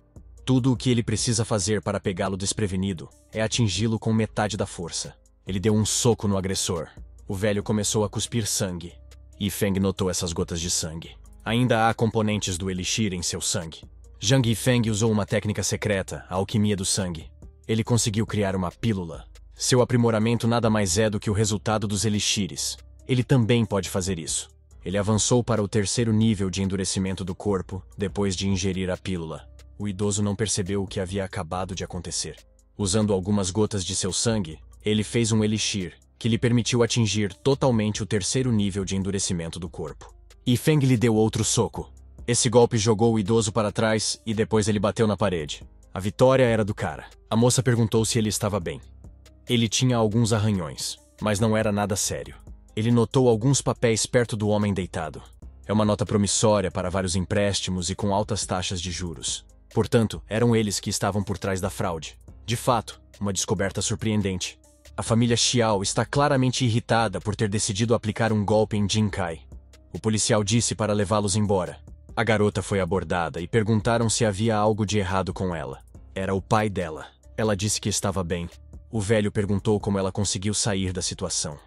Tudo o que ele precisa fazer para pegá-lo desprevenido é atingi-lo com metade da força. Ele deu um soco no agressor. O velho começou a cuspir sangue. Yifeng notou essas gotas de sangue. Ainda há componentes do elixir em seu sangue. Zhang Yifeng usou uma técnica secreta, a alquimia do sangue. Ele conseguiu criar uma pílula. Seu aprimoramento nada mais é do que o resultado dos elixires. Ele também pode fazer isso. Ele avançou para o terceiro nível de endurecimento do corpo, depois de ingerir a pílula. O idoso não percebeu o que havia acabado de acontecer. Usando algumas gotas de seu sangue, ele fez um elixir, que lhe permitiu atingir totalmente o terceiro nível de endurecimento do corpo. Yifeng lhe deu outro soco. Esse golpe jogou o idoso para trás e depois ele bateu na parede. A vitória era do cara. A moça perguntou se ele estava bem. Ele tinha alguns arranhões, mas não era nada sério. Ele notou alguns papéis perto do homem deitado. É uma nota promissória para vários empréstimos e com altas taxas de juros. Portanto, eram eles que estavam por trás da fraude. De fato, uma descoberta surpreendente. A família Xiao está claramente irritada por ter decidido aplicar um golpe em Jin Kai. O policial disse para levá-los embora. A garota foi abordada e perguntaram se havia algo de errado com ela. Era o pai dela. Ela disse que estava bem. O velho perguntou como ela conseguiu sair da situação.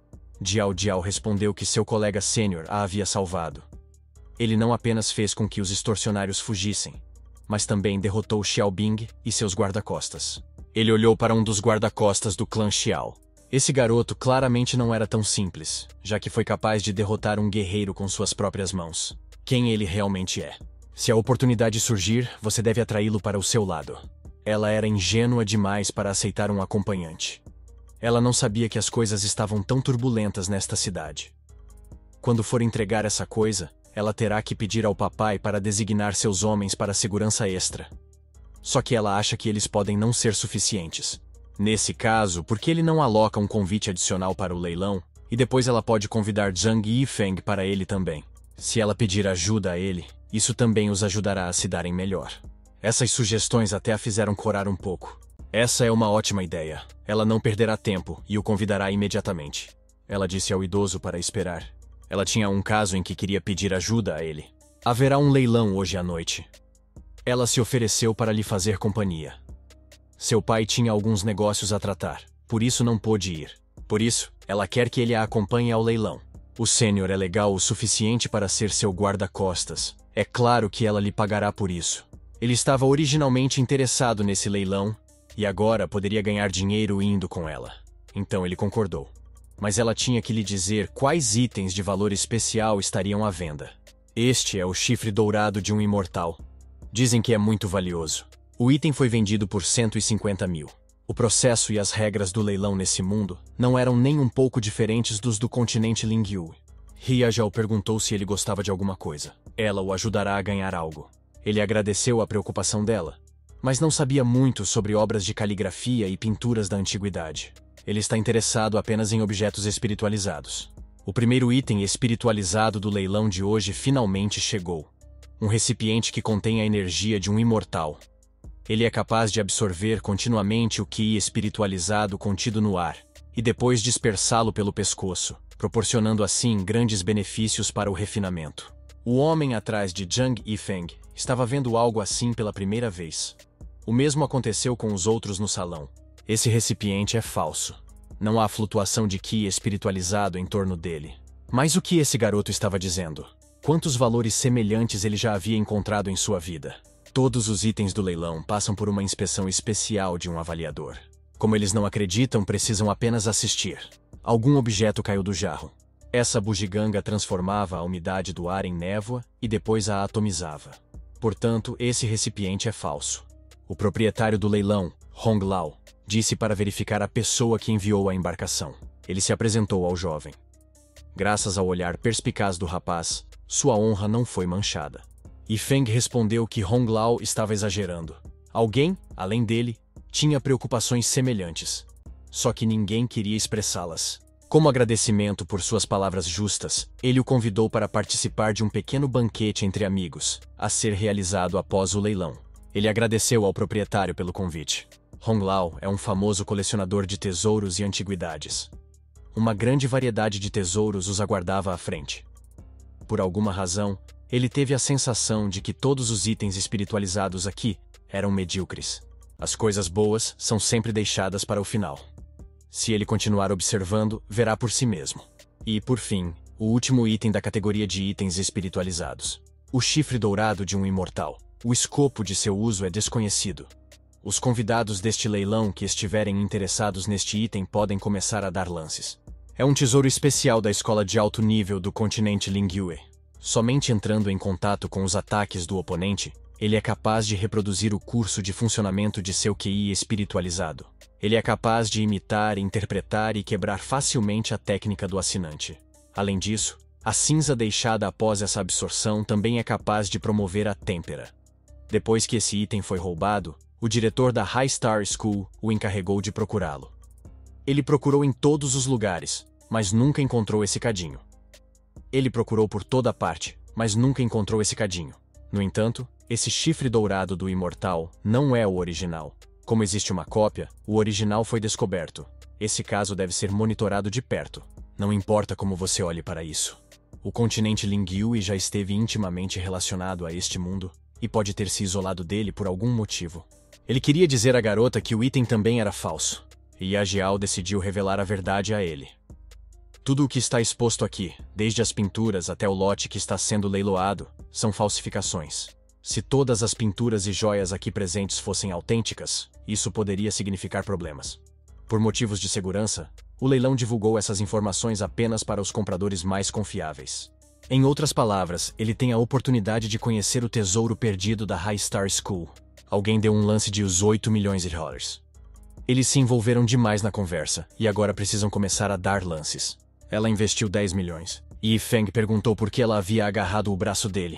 Jiao Jiao respondeu que seu colega sênior a havia salvado. Ele não apenas fez com que os extorsionários fugissem, mas também derrotou Xiao Bing e seus guarda-costas. Ele olhou para um dos guarda-costas do clã Xiao. Esse garoto claramente não era tão simples, já que foi capaz de derrotar um guerreiro com suas próprias mãos. Quem ele realmente é? Se a oportunidade surgir, você deve atraí-lo para o seu lado. Ela era ingênua demais para aceitar um acompanhante. Ela não sabia que as coisas estavam tão turbulentas nesta cidade. Quando for entregar essa coisa, ela terá que pedir ao papai para designar seus homens para segurança extra. Só que ela acha que eles podem não ser suficientes. Nesse caso, por que ele não aloca um convite adicional para o leilão, e depois ela pode convidar Zhang e Yifeng para ele também? Se ela pedir ajuda a ele, isso também os ajudará a se darem melhor. Essas sugestões até a fizeram corar um pouco. Essa é uma ótima ideia. Ela não perderá tempo e o convidará imediatamente. Ela disse ao idoso para esperar. Ela tinha um caso em que queria pedir ajuda a ele. Haverá um leilão hoje à noite. Ela se ofereceu para lhe fazer companhia. Seu pai tinha alguns negócios a tratar, por isso não pôde ir. Por isso, ela quer que ele a acompanhe ao leilão. O sênior é legal o suficiente para ser seu guarda-costas. É claro que ela lhe pagará por isso. Ele estava originalmente interessado nesse leilão, e agora poderia ganhar dinheiro indo com ela. Então ele concordou. Mas ela tinha que lhe dizer quais itens de valor especial estariam à venda. Este é o chifre dourado de um imortal. Dizem que é muito valioso. O item foi vendido por 150 mil. O processo e as regras do leilão nesse mundo não eram nem um pouco diferentes dos do continente Lingyu. Ria Zhao perguntou se ele gostava de alguma coisa. Ela o ajudará a ganhar algo. Ele agradeceu a preocupação dela, mas não sabia muito sobre obras de caligrafia e pinturas da antiguidade. Ele está interessado apenas em objetos espiritualizados. O primeiro item espiritualizado do leilão de hoje finalmente chegou. Um recipiente que contém a energia de um imortal. Ele é capaz de absorver continuamente o Qi espiritualizado contido no ar, e depois dispersá-lo pelo pescoço, proporcionando assim grandes benefícios para o refinamento. O homem atrás de Zhang Yifeng estava vendo algo assim pela primeira vez. O mesmo aconteceu com os outros no salão. Esse recipiente é falso. Não há flutuação de Qi espiritualizado em torno dele. Mas o que esse garoto estava dizendo? Quantos valores semelhantes ele já havia encontrado em sua vida? Todos os itens do leilão passam por uma inspeção especial de um avaliador. Como eles não acreditam, precisam apenas assistir. Algum objeto caiu do jarro. Essa bugiganga transformava a umidade do ar em névoa e depois a atomizava. Portanto, esse recipiente é falso. O proprietário do leilão, Hong Lao, disse para verificar a pessoa que enviou a embarcação. Ele se apresentou ao jovem. Graças ao olhar perspicaz do rapaz, sua honra não foi manchada. Yifeng respondeu que Hong Lao estava exagerando. Alguém, além dele, tinha preocupações semelhantes. Só que ninguém queria expressá-las. Como agradecimento por suas palavras justas, ele o convidou para participar de um pequeno banquete entre amigos, a ser realizado após o leilão. Ele agradeceu ao proprietário pelo convite. Hong Lao é um famoso colecionador de tesouros e antiguidades. Uma grande variedade de tesouros os aguardava à frente. Por alguma razão, ele teve a sensação de que todos os itens espiritualizados aqui eram medíocres. As coisas boas são sempre deixadas para o final. Se ele continuar observando, verá por si mesmo. E, por fim, o último item da categoria de itens espiritualizados. O chifre dourado de um imortal. O escopo de seu uso é desconhecido. Os convidados deste leilão que estiverem interessados neste item podem começar a dar lances. É um tesouro especial da escola de alto nível do continente Lingüe. Somente entrando em contato com os ataques do oponente, ele é capaz de reproduzir o curso de funcionamento de seu QI espiritualizado. Ele é capaz de imitar, interpretar e quebrar facilmente a técnica do assinante. Além disso, a cinza deixada após essa absorção também é capaz de promover a têmpera. Depois que esse item foi roubado, o diretor da High Star School o encarregou de procurá-lo. Ele procurou em todos os lugares, mas nunca encontrou esse cadinho. Ele procurou por toda parte, mas nunca encontrou esse cadinho. No entanto, esse chifre dourado do imortal não é o original. Como existe uma cópia, o original foi descoberto. Esse caso deve ser monitorado de perto. Não importa como você olhe para isso. O continente Lingüe já esteve intimamente relacionado a este mundo e pode ter se isolado dele por algum motivo. Ele queria dizer à garota que o item também era falso, e Yajiao decidiu revelar a verdade a ele. Tudo o que está exposto aqui, desde as pinturas até o lote que está sendo leiloado, são falsificações. Se todas as pinturas e joias aqui presentes fossem autênticas, isso poderia significar problemas. Por motivos de segurança, o leilão divulgou essas informações apenas para os compradores mais confiáveis. Em outras palavras, ele tem a oportunidade de conhecer o tesouro perdido da High Star School. Alguém deu um lance de os 8 milhões de dólares. Eles se envolveram demais na conversa e agora precisam começar a dar lances. Ela investiu 10 milhões. E Feng perguntou por que ela havia agarrado o braço dele.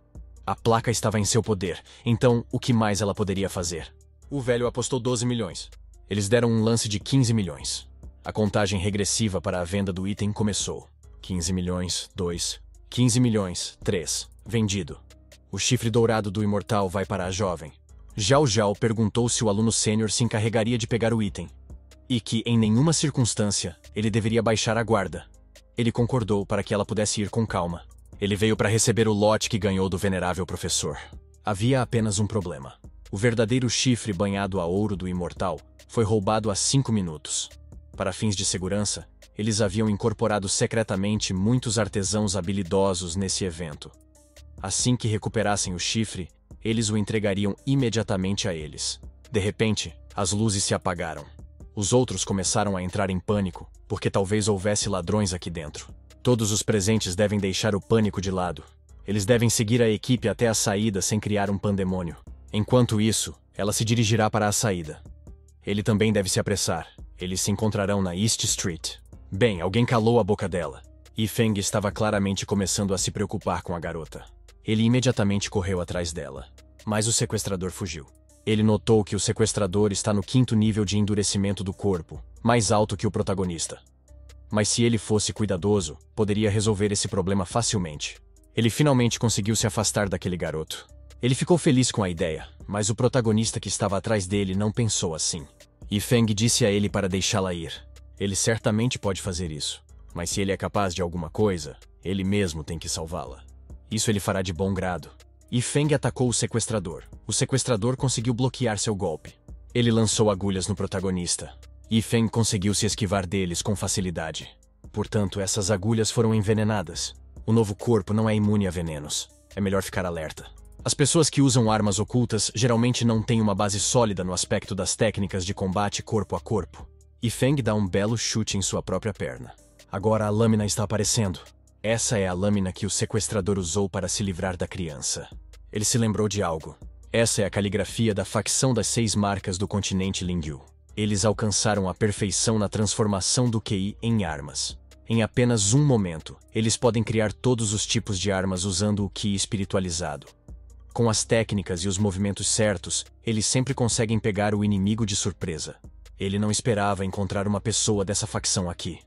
A placa estava em seu poder, então o que mais ela poderia fazer? O velho apostou 12 milhões. Eles deram um lance de 15 milhões. A contagem regressiva para a venda do item começou. 15 milhões, 2. 15 milhões, 3. Vendido. O chifre dourado do imortal vai para a jovem. Zhao Zhao perguntou se o aluno sênior se encarregaria de pegar o item. E que, em nenhuma circunstância, ele deveria baixar a guarda. Ele concordou para que ela pudesse ir com calma. Ele veio para receber o lote que ganhou do venerável professor. Havia apenas um problema. O verdadeiro chifre banhado a ouro do imortal foi roubado há 5 minutos. Para fins de segurança, eles haviam incorporado secretamente muitos artesãos habilidosos nesse evento. Assim que recuperassem o chifre, eles o entregariam imediatamente a eles. De repente, as luzes se apagaram. Os outros começaram a entrar em pânico, porque talvez houvesse ladrões aqui dentro. Todos os presentes devem deixar o pânico de lado. Eles devem seguir a equipe até a saída sem criar um pandemônio. Enquanto isso, ela se dirigirá para a saída. Ele também deve se apressar. Eles se encontrarão na East Street. Bem, alguém calou a boca dela. E Feng estava claramente começando a se preocupar com a garota. Ele imediatamente correu atrás dela. Mas o sequestrador fugiu. Ele notou que o sequestrador está no 5º nível de endurecimento do corpo, mais alto que o protagonista. Mas se ele fosse cuidadoso, poderia resolver esse problema facilmente. Ele finalmente conseguiu se afastar daquele garoto. Ele ficou feliz com a ideia, mas o protagonista que estava atrás dele não pensou assim. E Feng disse a ele para deixá-la ir. Ele certamente pode fazer isso, mas se ele é capaz de alguma coisa, ele mesmo tem que salvá-la. Isso ele fará de bom grado. E Feng atacou o sequestrador. O sequestrador conseguiu bloquear seu golpe. Ele lançou agulhas no protagonista. E Feng conseguiu se esquivar deles com facilidade. Portanto, essas agulhas foram envenenadas. O novo corpo não é imune a venenos. É melhor ficar alerta. As pessoas que usam armas ocultas geralmente não têm uma base sólida no aspecto das técnicas de combate corpo a corpo. E Feng dá um belo chute em sua própria perna. Agora a lâmina está aparecendo. Essa é a lâmina que o sequestrador usou para se livrar da criança. Ele se lembrou de algo. Essa é a caligrafia da facção das 6 marcas do continente Lingüe. Eles alcançaram a perfeição na transformação do QI em armas. Em apenas um momento, eles podem criar todos os tipos de armas usando o QI espiritualizado. Com as técnicas e os movimentos certos, eles sempre conseguem pegar o inimigo de surpresa. Ele não esperava encontrar uma pessoa dessa facção aqui.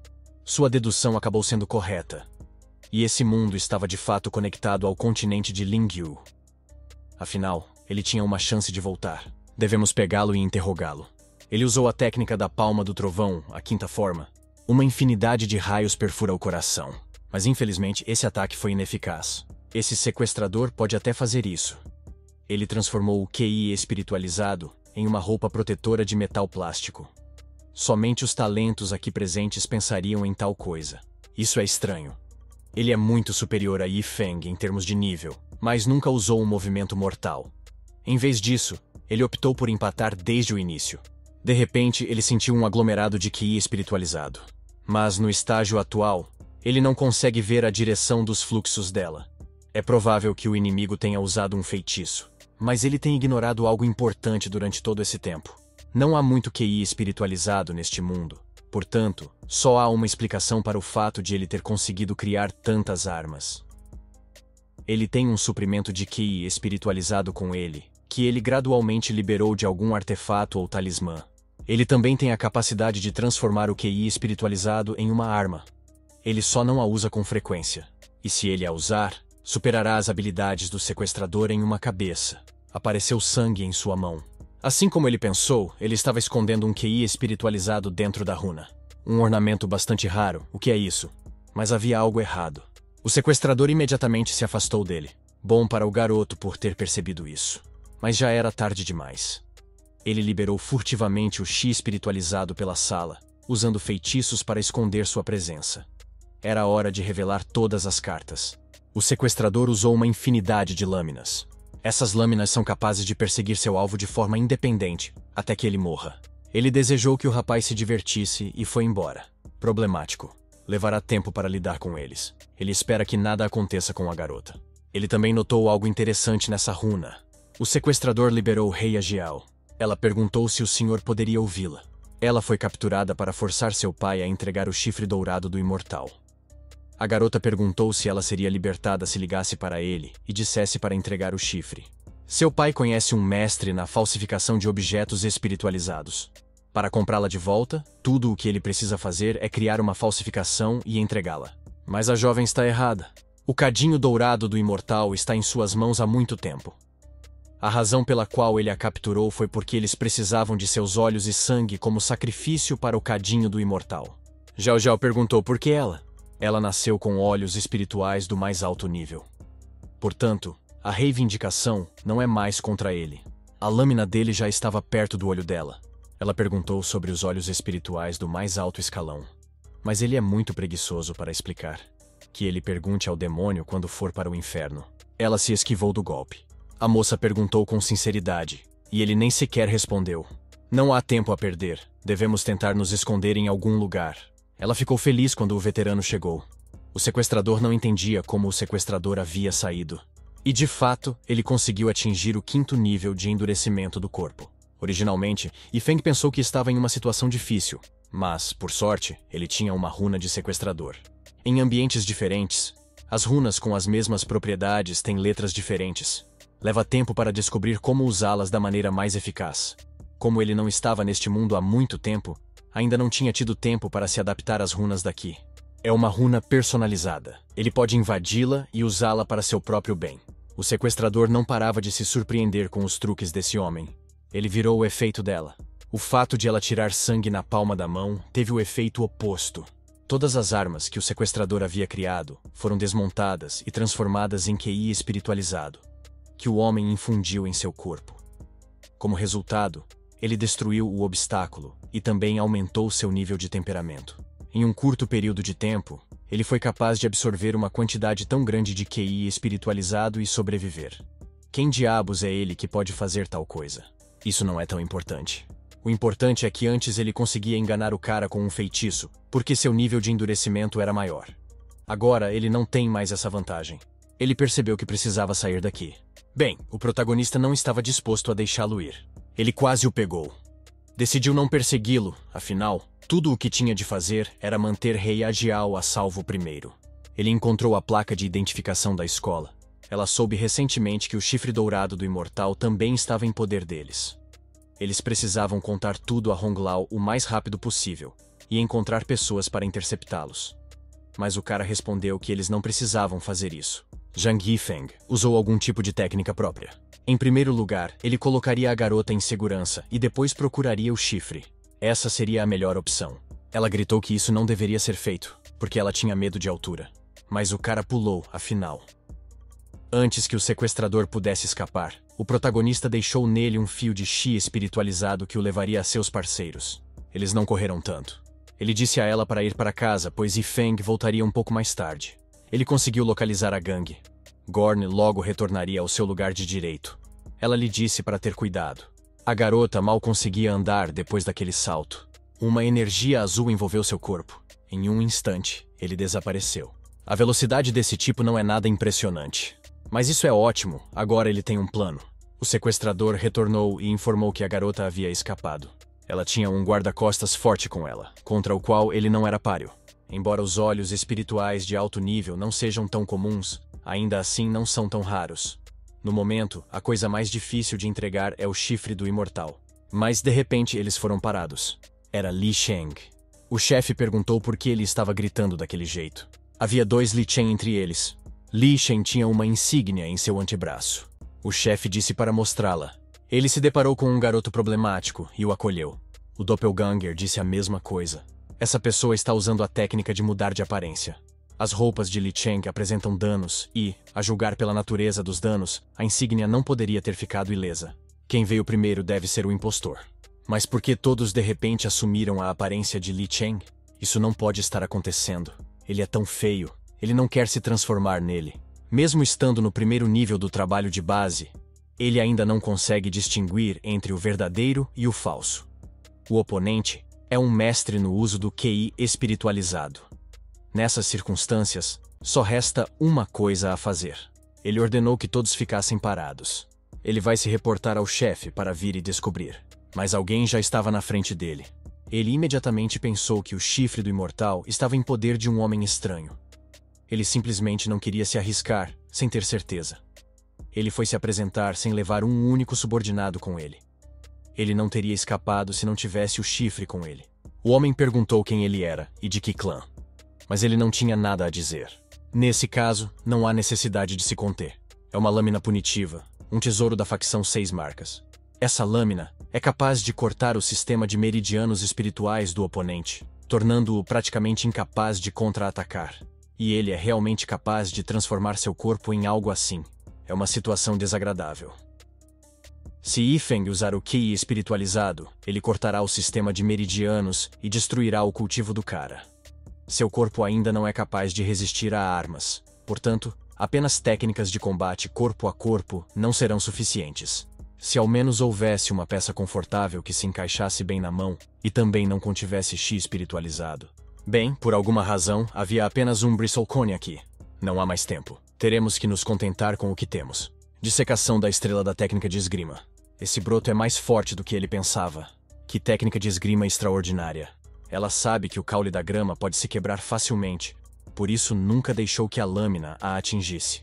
Sua dedução acabou sendo correta. E esse mundo estava de fato conectado ao continente de Lingüe. Afinal, ele tinha uma chance de voltar. Devemos pegá-lo e interrogá-lo. Ele usou a técnica da palma do trovão, a 5ª forma. Uma infinidade de raios perfura o coração. Mas infelizmente esse ataque foi ineficaz. Esse sequestrador pode até fazer isso. Ele transformou o QI espiritualizado em uma roupa protetora de metal plástico. Somente os talentos aqui presentes pensariam em tal coisa. Isso é estranho. Ele é muito superior a Yi Feng em termos de nível, mas nunca usou um movimento mortal. Em vez disso, Ele optou por empatar desde o início. De repente, ele sentiu um aglomerado de Qi espiritualizado. Mas, no estágio atual, ele não consegue ver a direção dos fluxos dela. É provável que o inimigo tenha usado um feitiço, mas ele tem ignorado algo importante durante todo esse tempo. Não há muito Qi espiritualizado neste mundo. Portanto, só há uma explicação para o fato de ele ter conseguido criar tantas armas. Ele tem um suprimento de Qi espiritualizado com ele, que ele gradualmente liberou de algum artefato ou talismã. Ele também tem a capacidade de transformar o Qi espiritualizado em uma arma. Ele só não a usa com frequência. E se ele a usar, superará as habilidades do sequestrador em uma cabeça. Apareceu sangue em sua mão. Assim como ele pensou, ele estava escondendo um Qi espiritualizado dentro da runa. Um ornamento bastante raro, o que é isso? Mas havia algo errado. O sequestrador imediatamente se afastou dele. Bom para o garoto por ter percebido isso. Mas já era tarde demais. Ele liberou furtivamente o Qi espiritualizado pela sala, usando feitiços para esconder sua presença. Era a hora de revelar todas as cartas. O sequestrador usou uma infinidade de lâminas. Essas lâminas são capazes de perseguir seu alvo de forma independente, até que ele morra. Ele desejou que o rapaz se divertisse e foi embora. Problemático. Levará tempo para lidar com eles. Ele espera que nada aconteça com a garota. Ele também notou algo interessante nessa runa. O sequestrador liberou Rei Agial. Ela perguntou se o senhor poderia ouvi-la. Ela foi capturada para forçar seu pai a entregar o chifre dourado do imortal. A garota perguntou se ela seria libertada se ligasse para ele e dissesse para entregar o chifre. Seu pai conhece um mestre na falsificação de objetos espiritualizados. Para comprá-la de volta, tudo o que ele precisa fazer é criar uma falsificação e entregá-la. Mas a jovem está errada. O cadinho dourado do imortal está em suas mãos há muito tempo. A razão pela qual ele a capturou foi porque eles precisavam de seus olhos e sangue como sacrifício para o cadinho do imortal. Zhao Zhao perguntou por que ela. Ela nasceu com olhos espirituais do mais alto nível. Portanto, a reivindicação não é mais contra ele. A lâmina dele já estava perto do olho dela. Ela perguntou sobre os olhos espirituais do mais alto escalão. Mas ele é muito preguiçoso para explicar. Que ele pergunte ao demônio quando for para o inferno. Ela se esquivou do golpe. A moça perguntou com sinceridade, e ele nem sequer respondeu. Não há tempo a perder. Devemos tentar nos esconder em algum lugar. Ela ficou feliz quando o veterano chegou. O sequestrador não entendia como o sequestrador havia saído. E de fato, ele conseguiu atingir o 5º nível de endurecimento do corpo. Originalmente, Yifeng pensou que estava em uma situação difícil, mas, por sorte, ele tinha uma runa de sequestrador. Em ambientes diferentes, as runas com as mesmas propriedades têm letras diferentes. Leva tempo para descobrir como usá-las da maneira mais eficaz. Como ele não estava neste mundo há muito tempo, ainda não tinha tido tempo para se adaptar às runas daqui. É uma runa personalizada. Ele pode invadi-la e usá-la para seu próprio bem. O sequestrador não parava de se surpreender com os truques desse homem. Ele virou o efeito dela. O fato de ela tirar sangue na palma da mão teve o efeito oposto. Todas as armas que o sequestrador havia criado foram desmontadas e transformadas em Qi espiritualizado, que o homem infundiu em seu corpo. Como resultado, ele destruiu o obstáculo e também aumentou seu nível de temperamento. Em um curto período de tempo, ele foi capaz de absorver uma quantidade tão grande de Qi espiritualizado e sobreviver. Quem diabos é ele que pode fazer tal coisa? Isso não é tão importante. O importante é que antes ele conseguia enganar o cara com um feitiço, porque seu nível de endurecimento era maior. Agora ele não tem mais essa vantagem. Ele percebeu que precisava sair daqui. Bem, o protagonista não estava disposto a deixá-lo ir. Ele quase o pegou. Decidiu não persegui-lo, afinal, tudo o que tinha de fazer era manter Rei Agial a salvo primeiro. Ele encontrou a placa de identificação da escola. Ela soube recentemente que o chifre dourado do imortal também estava em poder deles. Eles precisavam contar tudo a Honglao o mais rápido possível e encontrar pessoas para interceptá-los. Mas o cara respondeu que eles não precisavam fazer isso. Zhang Yifeng usou algum tipo de técnica própria. Em primeiro lugar, ele colocaria a garota em segurança e depois procuraria o chifre. Essa seria a melhor opção. Ela gritou que isso não deveria ser feito, porque ela tinha medo de altura. Mas o cara pulou, afinal. Antes que o sequestrador pudesse escapar, o protagonista deixou nele um fio de Qi espiritualizado que o levaria a seus parceiros. Eles não correram tanto. Ele disse a ela para ir para casa, pois Yifeng voltaria um pouco mais tarde. Ele conseguiu localizar a gangue. Gorn logo retornaria ao seu lugar de direito. Ela lhe disse para ter cuidado. A garota mal conseguia andar depois daquele salto. Uma energia azul envolveu seu corpo. Em um instante, ele desapareceu. A velocidade desse tipo não é nada impressionante. Mas isso é ótimo, agora ele tem um plano. O sequestrador retornou e informou que a garota havia escapado. Ela tinha um guarda-costas forte com ela, contra o qual ele não era páreo. Embora os olhos espirituais de alto nível não sejam tão comuns, ainda assim não são tão raros. No momento, a coisa mais difícil de entregar é o chifre do imortal. Mas de repente eles foram parados. Era Li Sheng. O chefe perguntou por que ele estava gritando daquele jeito. Havia 2 Li Chen entre eles. Li Sheng tinha uma insígnia em seu antebraço. O chefe disse para mostrá-la. Ele se deparou com um garoto problemático e o acolheu. O doppelganger disse a mesma coisa. Essa pessoa está usando a técnica de mudar de aparência. As roupas de Li Cheng apresentam danos e, a julgar pela natureza dos danos, a insígnia não poderia ter ficado ilesa. Quem veio primeiro deve ser o impostor. Mas por que todos de repente assumiram a aparência de Li Cheng? Isso não pode estar acontecendo. Ele é tão feio. Ele não quer se transformar nele. Mesmo estando no primeiro nível do trabalho de base, ele ainda não consegue distinguir entre o verdadeiro e o falso. O oponente é um mestre no uso do QI espiritualizado. Nessas circunstâncias, só resta uma coisa a fazer. Ele ordenou que todos ficassem parados. Ele vai se reportar ao chefe para vir e descobrir. Mas alguém já estava na frente dele. Ele imediatamente pensou que o chifre do imortal estava em poder de um homem estranho. Ele simplesmente não queria se arriscar, sem ter certeza. Ele foi se apresentar sem levar um único subordinado com ele. Ele não teria escapado se não tivesse o chifre com ele. O homem perguntou quem ele era e de que clã. Mas ele não tinha nada a dizer. Nesse caso, não há necessidade de se conter. É uma lâmina punitiva, um tesouro da facção 6 marcas. Essa lâmina é capaz de cortar o sistema de meridianos espirituais do oponente, tornando-o praticamente incapaz de contra-atacar. E ele é realmente capaz de transformar seu corpo em algo assim. É uma situação desagradável. Se Yifeng usar o Qi espiritualizado, ele cortará o sistema de meridianos e destruirá o cultivo do cara. Seu corpo ainda não é capaz de resistir a armas. Portanto, apenas técnicas de combate corpo a corpo não serão suficientes. Se ao menos houvesse uma peça confortável que se encaixasse bem na mão e também não contivesse Qi espiritualizado. Bem, por alguma razão, havia apenas um Bristlecone aqui. Não há mais tempo. Teremos que nos contentar com o que temos. Dissecação da estrela da técnica de esgrima. Esse broto é mais forte do que ele pensava. Que técnica de esgrima extraordinária. Ela sabe que o caule da grama pode se quebrar facilmente, por isso nunca deixou que a lâmina a atingisse.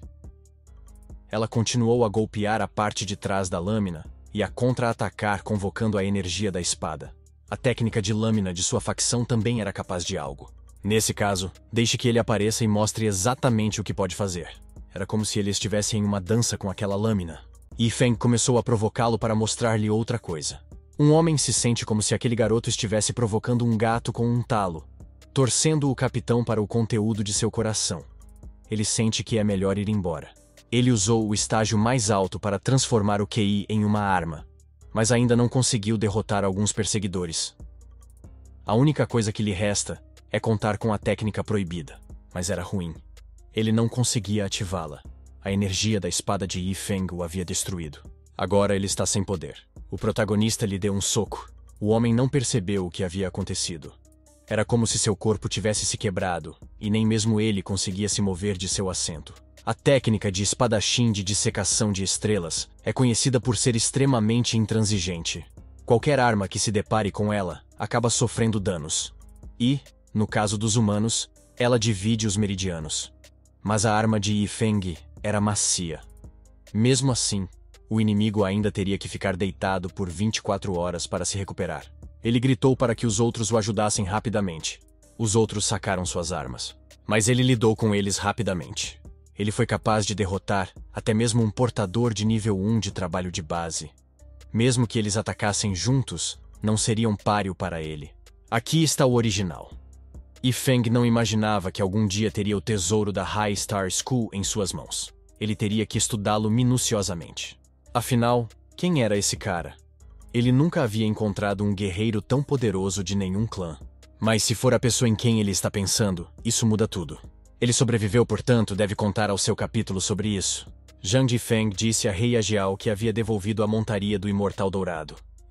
Ela continuou a golpear a parte de trás da lâmina e a contra-atacar convocando a energia da espada. A técnica de lâmina de sua facção também era capaz de algo. Nesse caso, deixe que ele apareça e mostre exatamente o que pode fazer. Era como se ele estivesse em uma dança com aquela lâmina. Yifeng começou a provocá-lo para mostrar-lhe outra coisa. Um homem se sente como se aquele garoto estivesse provocando um gato com um talo, torcendo o capitão para o conteúdo de seu coração. Ele sente que é melhor ir embora. Ele usou o estágio mais alto para transformar o QI em uma arma, mas ainda não conseguiu derrotar alguns perseguidores. A única coisa que lhe resta é contar com a técnica proibida, mas era ruim. Ele não conseguia ativá-la. A energia da espada de Yifeng o havia destruído. Agora ele está sem poder. O protagonista lhe deu um soco. O homem não percebeu o que havia acontecido. Era como se seu corpo tivesse se quebrado, e nem mesmo ele conseguia se mover de seu assento. A técnica de espadachim de dissecação de estrelas é conhecida por ser extremamente intransigente. Qualquer arma que se depare com ela acaba sofrendo danos. E, no caso dos humanos, ela divide os meridianos. Mas a arma de Yifeng era macia. Mesmo assim, o inimigo ainda teria que ficar deitado por 24 horas para se recuperar. Ele gritou para que os outros o ajudassem rapidamente. Os outros sacaram suas armas. Mas ele lidou com eles rapidamente. Ele foi capaz de derrotar até mesmo um portador de nível 1 de trabalho de base. Mesmo que eles atacassem juntos, não seriam páreo para ele. Aqui está o original. Yifeng não imaginava que algum dia teria o tesouro da High Star School em suas mãos. Ele teria que estudá-lo minuciosamente. Afinal, quem era esse cara? Ele nunca havia encontrado um guerreiro tão poderoso de nenhum clã. Mas se for a pessoa em quem ele está pensando, isso muda tudo. Ele sobreviveu, portanto, deve contar ao seu capítulo sobre isso. Zhang Yifeng disse a Rei Ajiao que havia devolvido a montaria do Imortal Dourado.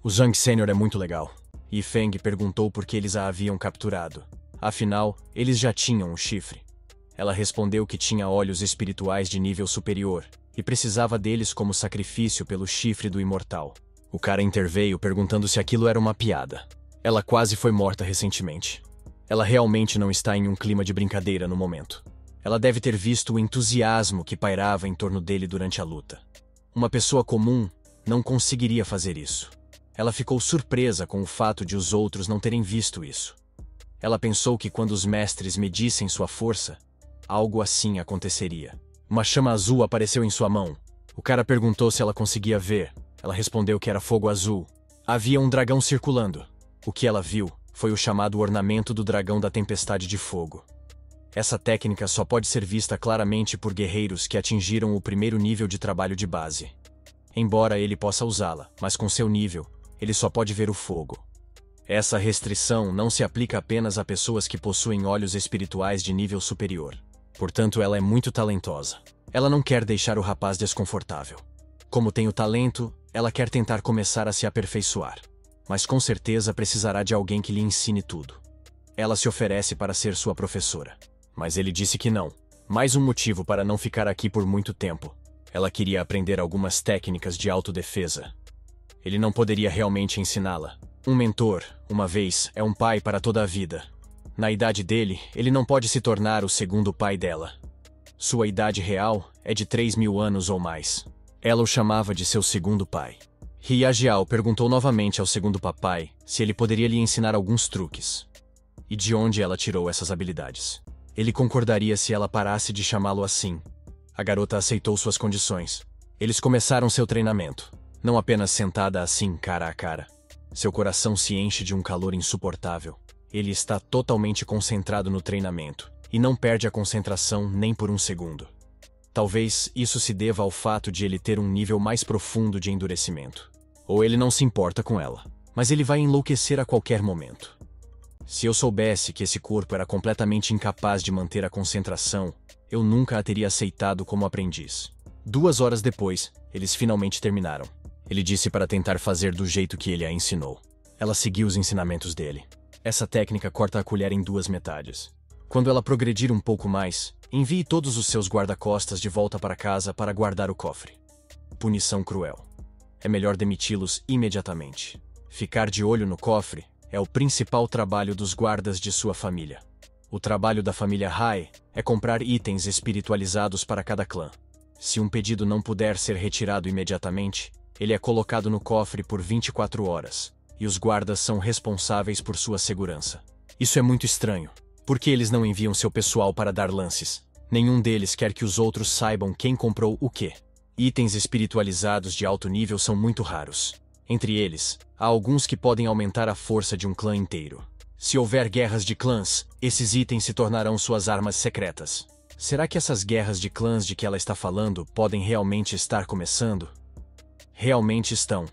O Zhang Sênior é muito legal. Yi Feng perguntou por que eles a haviam capturado. Afinal, eles já tinham um chifre. Ela respondeu que tinha olhos espirituais de nível superior e precisava deles como sacrifício pelo chifre do imortal. O cara interveio perguntando se aquilo era uma piada. Ela quase foi morta recentemente. Ela realmente não está em um clima de brincadeira no momento. Ela deve ter visto o entusiasmo que pairava em torno dele durante a luta. Uma pessoa comum não conseguiria fazer isso. Ela ficou surpresa com o fato de os outros não terem visto isso. Ela pensou que quando os mestres medissem sua força, algo assim aconteceria. Uma chama azul apareceu em sua mão. O cara perguntou se ela conseguia ver. Ela respondeu que era fogo azul. Havia um dragão circulando. O que ela viu foi o chamado ornamento do dragão da tempestade de fogo. Essa técnica só pode ser vista claramente por guerreiros que atingiram o primeiro nível de trabalho de base. Embora ele possa usá-la, mas com seu nível, ele só pode ver o fogo. Essa restrição não se aplica apenas a pessoas que possuem olhos espirituais de nível superior. Portanto, ela é muito talentosa. Ela não quer deixar o rapaz desconfortável. Como tem o talento, ela quer tentar começar a se aperfeiçoar. Mas com certeza precisará de alguém que lhe ensine tudo. Ela se oferece para ser sua professora. Mas ele disse que não. Mais um motivo para não ficar aqui por muito tempo. Ela queria aprender algumas técnicas de autodefesa. Ele não poderia realmente ensiná-la. Um mentor, uma vez, é um pai para toda a vida. Na idade dele, ele não pode se tornar o segundo pai dela. Sua idade real é de 3.000 anos ou mais. Ela o chamava de seu segundo pai. Hia Jiao perguntou novamente ao segundo papai se ele poderia lhe ensinar alguns truques. E de onde ela tirou essas habilidades. Ele concordaria se ela parasse de chamá-lo assim. A garota aceitou suas condições. Eles começaram seu treinamento. Não apenas sentada assim, cara a cara. Seu coração se enche de um calor insuportável. Ele está totalmente concentrado no treinamento, e não perde a concentração nem por um segundo. Talvez isso se deva ao fato de ele ter um nível mais profundo de endurecimento. Ou ele não se importa com ela, mas ele vai enlouquecer a qualquer momento. Se eu soubesse que esse corpo era completamente incapaz de manter a concentração, eu nunca a teria aceitado como aprendiz. 2 horas depois, eles finalmente terminaram. Ele disse para tentar fazer do jeito que ele a ensinou. Ela seguiu os ensinamentos dele. Essa técnica corta a colher em 2 metades. Quando ela progredir um pouco mais, envie todos os seus guarda-costas de volta para casa para guardar o cofre. Punição cruel. É melhor demiti-los imediatamente. Ficar de olho no cofre é o principal trabalho dos guardas de sua família. O trabalho da família Hai é comprar itens espiritualizados para cada clã. Se um pedido não puder ser retirado imediatamente, ele é colocado no cofre por 24 horas, e os guardas são responsáveis por sua segurança. Isso é muito estranho. Por que eles não enviam seu pessoal para dar lances? Nenhum deles quer que os outros saibam quem comprou o quê. Itens espiritualizados de alto nível são muito raros. Entre eles, há alguns que podem aumentar a força de um clã inteiro. Se houver guerras de clãs, esses itens se tornarão suas armas secretas. Será que essas guerras de clãs de que ela está falando podem realmente estar começando? Realmente estão.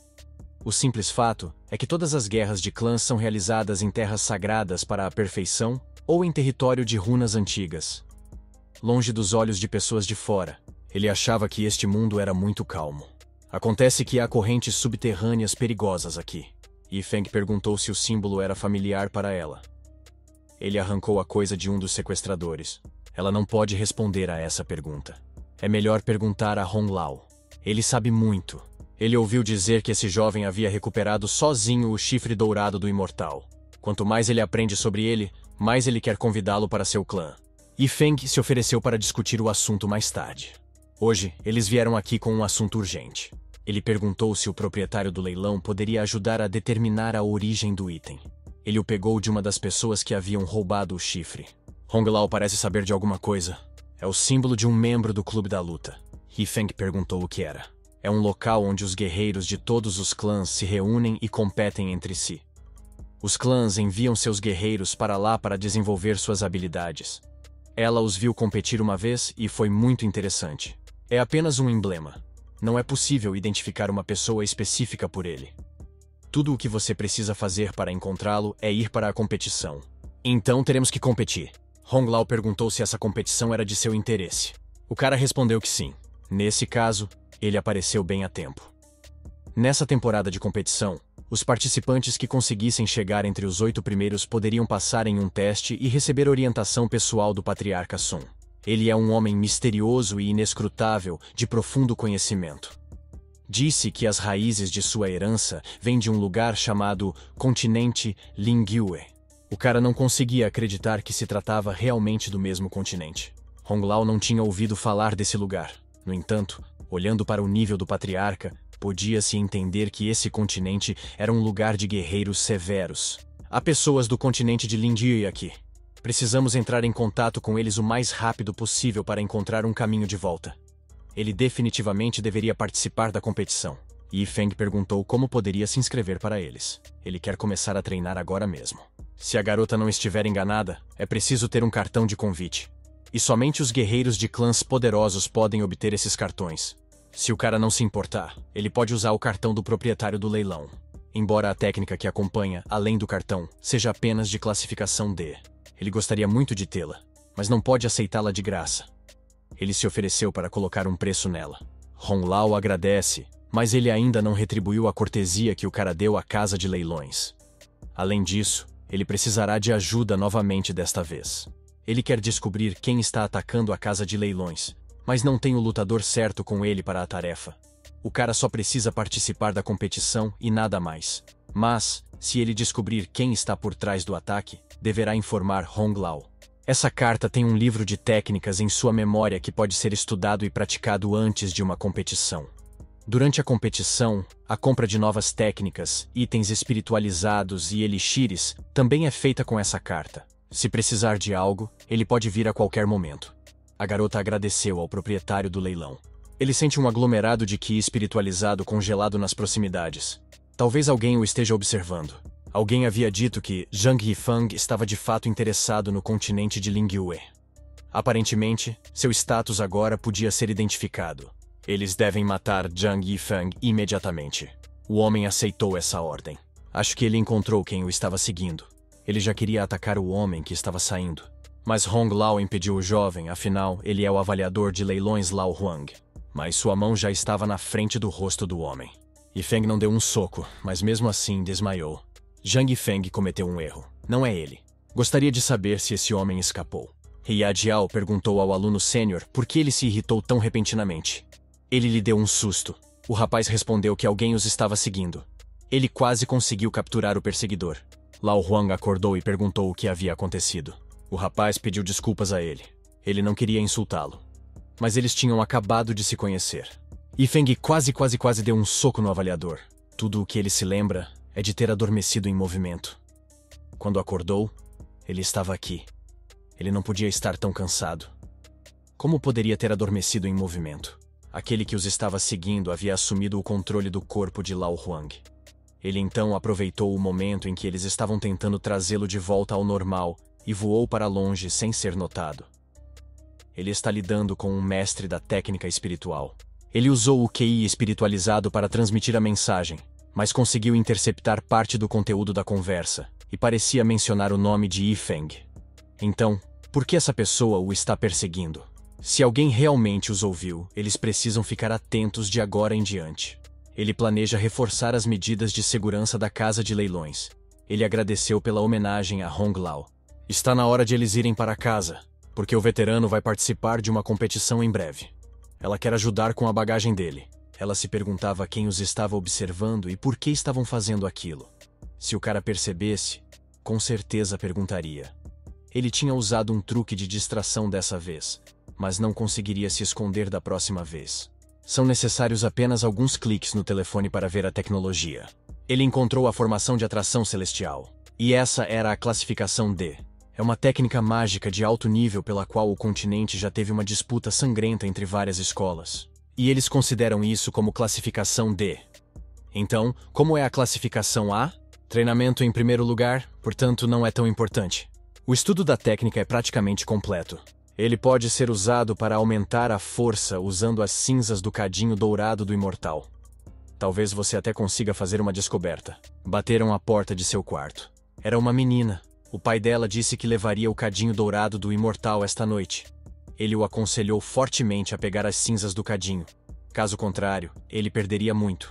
O simples fato é que todas as guerras de clãs são realizadas em terras sagradas para a perfeição ou em território de runas antigas. Longe dos olhos de pessoas de fora, ele achava que este mundo era muito calmo. Acontece que há correntes subterrâneas perigosas aqui. Yi Feng perguntou se o símbolo era familiar para ela. Ele arrancou a coisa de um dos sequestradores. Ela não pode responder a essa pergunta. É melhor perguntar a Hong Lao. Ele sabe muito. Ele ouviu dizer que esse jovem havia recuperado sozinho o chifre dourado do imortal. Quanto mais ele aprende sobre ele, mais ele quer convidá-lo para seu clã. Yi Feng se ofereceu para discutir o assunto mais tarde. Hoje, eles vieram aqui com um assunto urgente. Ele perguntou se o proprietário do leilão poderia ajudar a determinar a origem do item. Ele o pegou de uma das pessoas que haviam roubado o chifre. Hong Lao parece saber de alguma coisa. É o símbolo de um membro do Clube da Luta. Yi Feng perguntou o que era. É um local onde os guerreiros de todos os clãs se reúnem e competem entre si. Os clãs enviam seus guerreiros para lá para desenvolver suas habilidades. Ela os viu competir uma vez e foi muito interessante. É apenas um emblema. Não é possível identificar uma pessoa específica por ele. Tudo o que você precisa fazer para encontrá-lo é ir para a competição. Então teremos que competir. Hong Lao perguntou se essa competição era de seu interesse. O cara respondeu que sim. Nesse caso, ele apareceu bem a tempo. Nessa temporada de competição, os participantes que conseguissem chegar entre os 8 primeiros poderiam passar em um teste e receber orientação pessoal do Patriarca Sun. Ele é um homem misterioso e inescrutável, de profundo conhecimento. Disse que as raízes de sua herança vêm de um lugar chamado Continente Lingyue. O cara não conseguia acreditar que se tratava realmente do mesmo continente. Hong Lao não tinha ouvido falar desse lugar. No entanto, olhando para o nível do Patriarca, podia-se entender que esse continente era um lugar de guerreiros severos. Há pessoas do continente de Lingyue aqui. Precisamos entrar em contato com eles o mais rápido possível para encontrar um caminho de volta. Ele definitivamente deveria participar da competição. Yi Feng perguntou como poderia se inscrever para eles. Ele quer começar a treinar agora mesmo. Se a garota não estiver enganada, é preciso ter um cartão de convite. E somente os guerreiros de clãs poderosos podem obter esses cartões. Se o cara não se importar, ele pode usar o cartão do proprietário do leilão. Embora a técnica que acompanha, além do cartão, seja apenas de classificação D. Ele gostaria muito de tê-la, mas não pode aceitá-la de graça. Ele se ofereceu para colocar um preço nela. Hong Lao agradece, mas ele ainda não retribuiu a cortesia que o cara deu à casa de leilões. Além disso, ele precisará de ajuda novamente desta vez. Ele quer descobrir quem está atacando a casa de leilões, mas não tem o lutador certo com ele para a tarefa. O cara só precisa participar da competição e nada mais. Mas, se ele descobrir quem está por trás do ataque, deverá informar Hong Lao. Essa carta tem um livro de técnicas em sua memória que pode ser estudado e praticado antes de uma competição. Durante a competição, a compra de novas técnicas, itens espiritualizados e elixires também é feita com essa carta. Se precisar de algo, ele pode vir a qualquer momento. A garota agradeceu ao proprietário do leilão. Ele sente um aglomerado de qi espiritualizado congelado nas proximidades. Talvez alguém o esteja observando. Alguém havia dito que Zhang Yifeng estava de fato interessado no continente de Lingyue. Aparentemente, seu status agora podia ser identificado. Eles devem matar Zhang Yifeng imediatamente. O homem aceitou essa ordem. Acho que ele encontrou quem o estava seguindo. Ele já queria atacar o homem que estava saindo. Mas Hong Lao impediu o jovem, afinal, ele é o avaliador de leilões Lao Huang. Mas sua mão já estava na frente do rosto do homem. Yifeng não deu um soco, mas mesmo assim desmaiou. Zhang Yifeng cometeu um erro. Não é ele. Gostaria de saber se esse homem escapou. He Jiao perguntou ao aluno sênior por que ele se irritou tão repentinamente. Ele lhe deu um susto. O rapaz respondeu que alguém os estava seguindo. Ele quase conseguiu capturar o perseguidor. Lao Huang acordou e perguntou o que havia acontecido. O rapaz pediu desculpas a ele. Ele não queria insultá-lo. Mas eles tinham acabado de se conhecer. Yifeng quase deu um soco no avaliador. Tudo o que ele se lembra é de ter adormecido em movimento. Quando acordou, ele estava aqui. Ele não podia estar tão cansado. Como poderia ter adormecido em movimento? Aquele que os estava seguindo havia assumido o controle do corpo de Lao Huang. Ele então aproveitou o momento em que eles estavam tentando trazê-lo de volta ao normal e voou para longe sem ser notado. Ele está lidando com um mestre da técnica espiritual. Ele usou o QI espiritualizado para transmitir a mensagem, mas conseguiu interceptar parte do conteúdo da conversa, e parecia mencionar o nome de Yifeng. Então, por que essa pessoa o está perseguindo? Se alguém realmente os ouviu, eles precisam ficar atentos de agora em diante. Ele planeja reforçar as medidas de segurança da casa de leilões. Ele agradeceu pela homenagem a Hong Lao. Está na hora de eles irem para casa, porque o veterano vai participar de uma competição em breve. Ela quer ajudar com a bagagem dele. Ela se perguntava quem os estava observando e por que estavam fazendo aquilo. Se o cara percebesse, com certeza perguntaria. Ele tinha usado um truque de distração dessa vez, mas não conseguiria se esconder da próxima vez. São necessários apenas alguns cliques no telefone para ver a tecnologia. Ele encontrou a formação de atração celestial. E essa era a classificação D. É uma técnica mágica de alto nível pela qual o continente já teve uma disputa sangrenta entre várias escolas. E eles consideram isso como classificação D. Então, como é a classificação A? Treinamento em primeiro lugar, portanto não é tão importante. O estudo da técnica é praticamente completo. Ele pode ser usado para aumentar a força usando as cinzas do cadinho dourado do imortal. Talvez você até consiga fazer uma descoberta. Bateram à porta de seu quarto. Era uma menina. O pai dela disse que levaria o cadinho dourado do imortal esta noite. Ele o aconselhou fortemente a pegar as cinzas do cadinho. Caso contrário, ele perderia muito.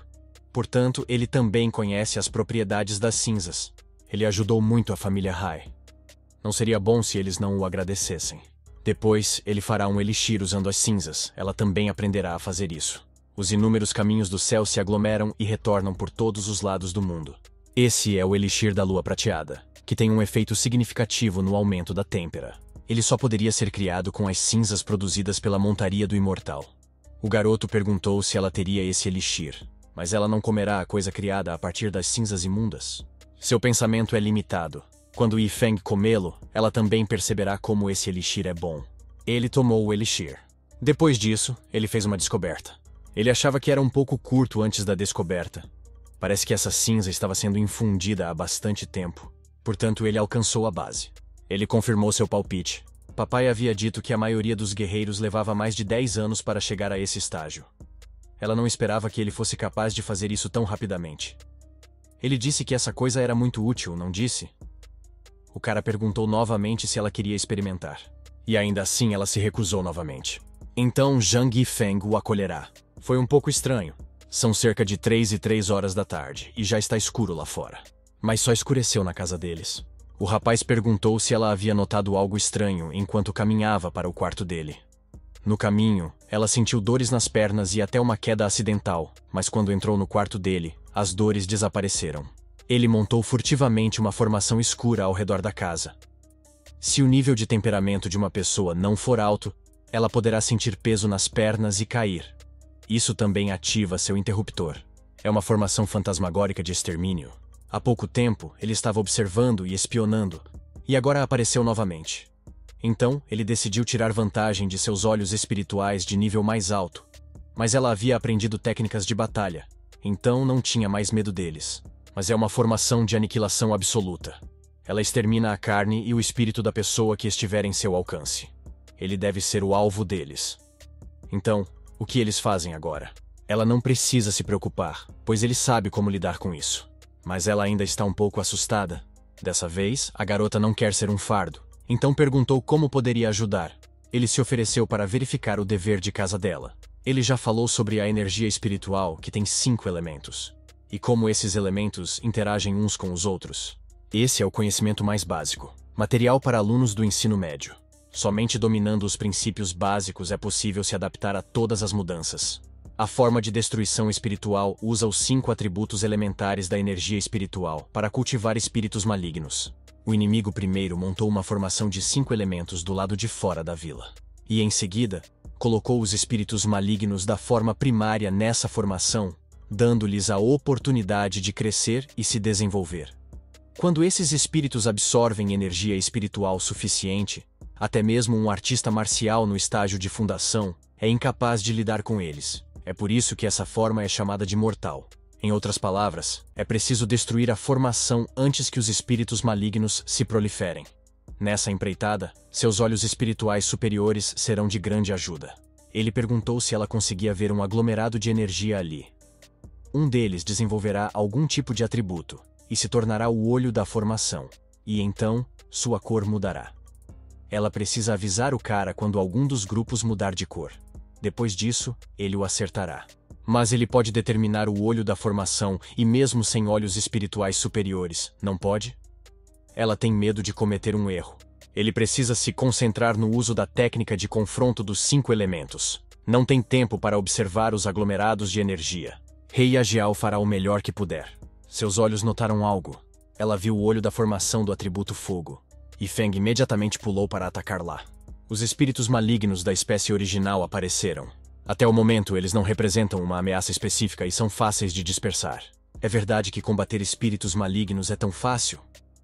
Portanto, ele também conhece as propriedades das cinzas. Ele ajudou muito a família Hai. Não seria bom se eles não o agradecessem. Depois, ele fará um elixir usando as cinzas. Ela também aprenderá a fazer isso. Os inúmeros caminhos do céu se aglomeram e retornam por todos os lados do mundo. Esse é o elixir da lua prateada, que tem um efeito significativo no aumento da têmpera. Ele só poderia ser criado com as cinzas produzidas pela montaria do imortal. O garoto perguntou se ela teria esse elixir, mas ela não comerá a coisa criada a partir das cinzas imundas. Seu pensamento é limitado. Quando Yifeng comê-lo, ela também perceberá como esse elixir é bom. Ele tomou o elixir. Depois disso, ele fez uma descoberta. Ele achava que era um pouco curto antes da descoberta. Parece que essa cinza estava sendo infundida há bastante tempo. Portanto, ele alcançou a base. Ele confirmou seu palpite. Papai havia dito que a maioria dos guerreiros levava mais de 10 anos para chegar a esse estágio. Ela não esperava que ele fosse capaz de fazer isso tão rapidamente. Ele disse que essa coisa era muito útil, não disse? O cara perguntou novamente se ela queria experimentar. E ainda assim ela se recusou novamente. Então Zhang Yifeng o acolherá. Foi um pouco estranho. São cerca de 3:03 da tarde e já está escuro lá fora. Mas só escureceu na casa deles. O rapaz perguntou se ela havia notado algo estranho enquanto caminhava para o quarto dele. No caminho, ela sentiu dores nas pernas e até uma queda acidental, mas quando entrou no quarto dele, as dores desapareceram. Ele montou furtivamente uma formação escura ao redor da casa. Se o nível de temperamento de uma pessoa não for alto, ela poderá sentir peso nas pernas e cair. Isso também ativa seu interruptor. É uma formação fantasmagórica de extermínio. Há pouco tempo, ele estava observando e espionando, e agora apareceu novamente. Então, ele decidiu tirar vantagem de seus olhos espirituais de nível mais alto. Mas ela havia aprendido técnicas de batalha, então não tinha mais medo deles. Mas é uma formação de aniquilação absoluta. Ela extermina a carne e o espírito da pessoa que estiver em seu alcance. Ele deve ser o alvo deles. Então, o que eles fazem agora? Ela não precisa se preocupar, pois ele sabe como lidar com isso. Mas ela ainda está um pouco assustada. Dessa vez, a garota não quer ser um fardo, então perguntou como poderia ajudar. Ele se ofereceu para verificar o dever de casa dela. Ele já falou sobre a energia espiritual, que tem 5 elementos, e como esses elementos interagem uns com os outros. Esse é o conhecimento mais básico, material para alunos do ensino médio. Somente dominando os princípios básicos é possível se adaptar a todas as mudanças. A forma de destruição espiritual usa os 5 atributos elementares da energia espiritual para cultivar espíritos malignos. O inimigo primeiro montou uma formação de 5 elementos do lado de fora da vila. E em seguida, colocou os espíritos malignos da forma primária nessa formação, dando-lhes a oportunidade de crescer e se desenvolver. Quando esses espíritos absorvem energia espiritual suficiente, até mesmo um artista marcial no estágio de fundação é incapaz de lidar com eles. É por isso que essa forma é chamada de mortal. Em outras palavras, é preciso destruir a formação antes que os espíritos malignos se proliferem. Nessa empreitada, seus olhos espirituais superiores serão de grande ajuda. Ele perguntou se ela conseguia ver um aglomerado de energia ali. Um deles desenvolverá algum tipo de atributo e se tornará o olho da formação, e então, sua cor mudará. Ela precisa avisar o cara quando algum dos grupos mudar de cor. Depois disso, ele o acertará. Mas ele pode determinar o olho da formação e mesmo sem olhos espirituais superiores, não pode? Ela tem medo de cometer um erro. Ele precisa se concentrar no uso da técnica de confronto dos 5 elementos. Não tem tempo para observar os aglomerados de energia. Rei Agial fará o melhor que puder. Seus olhos notaram algo. Ela viu o olho da formação do atributo fogo. E Feng imediatamente pulou para atacar lá. Os espíritos malignos da espécie original apareceram. Até o momento, eles não representam uma ameaça específica e são fáceis de dispersar. É verdade que combater espíritos malignos é tão fácil?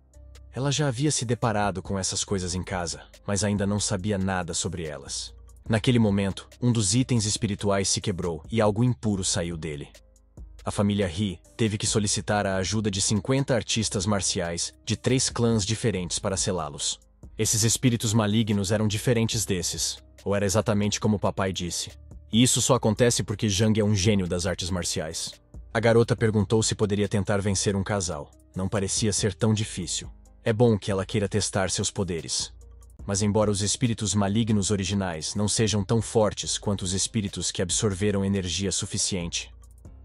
Ela já havia se deparado com essas coisas em casa, mas ainda não sabia nada sobre elas. Naquele momento, um dos itens espirituais se quebrou e algo impuro saiu dele. A família He teve que solicitar a ajuda de 50 artistas marciais de 3 clãs diferentes para selá-los. Esses espíritos malignos eram diferentes desses, ou era exatamente como o papai disse. E isso só acontece porque Zhang é um gênio das artes marciais. A garota perguntou se poderia tentar vencer um casal. Não parecia ser tão difícil. É bom que ela queira testar seus poderes. Mas embora os espíritos malignos originais não sejam tão fortes quanto os espíritos que absorveram energia suficiente,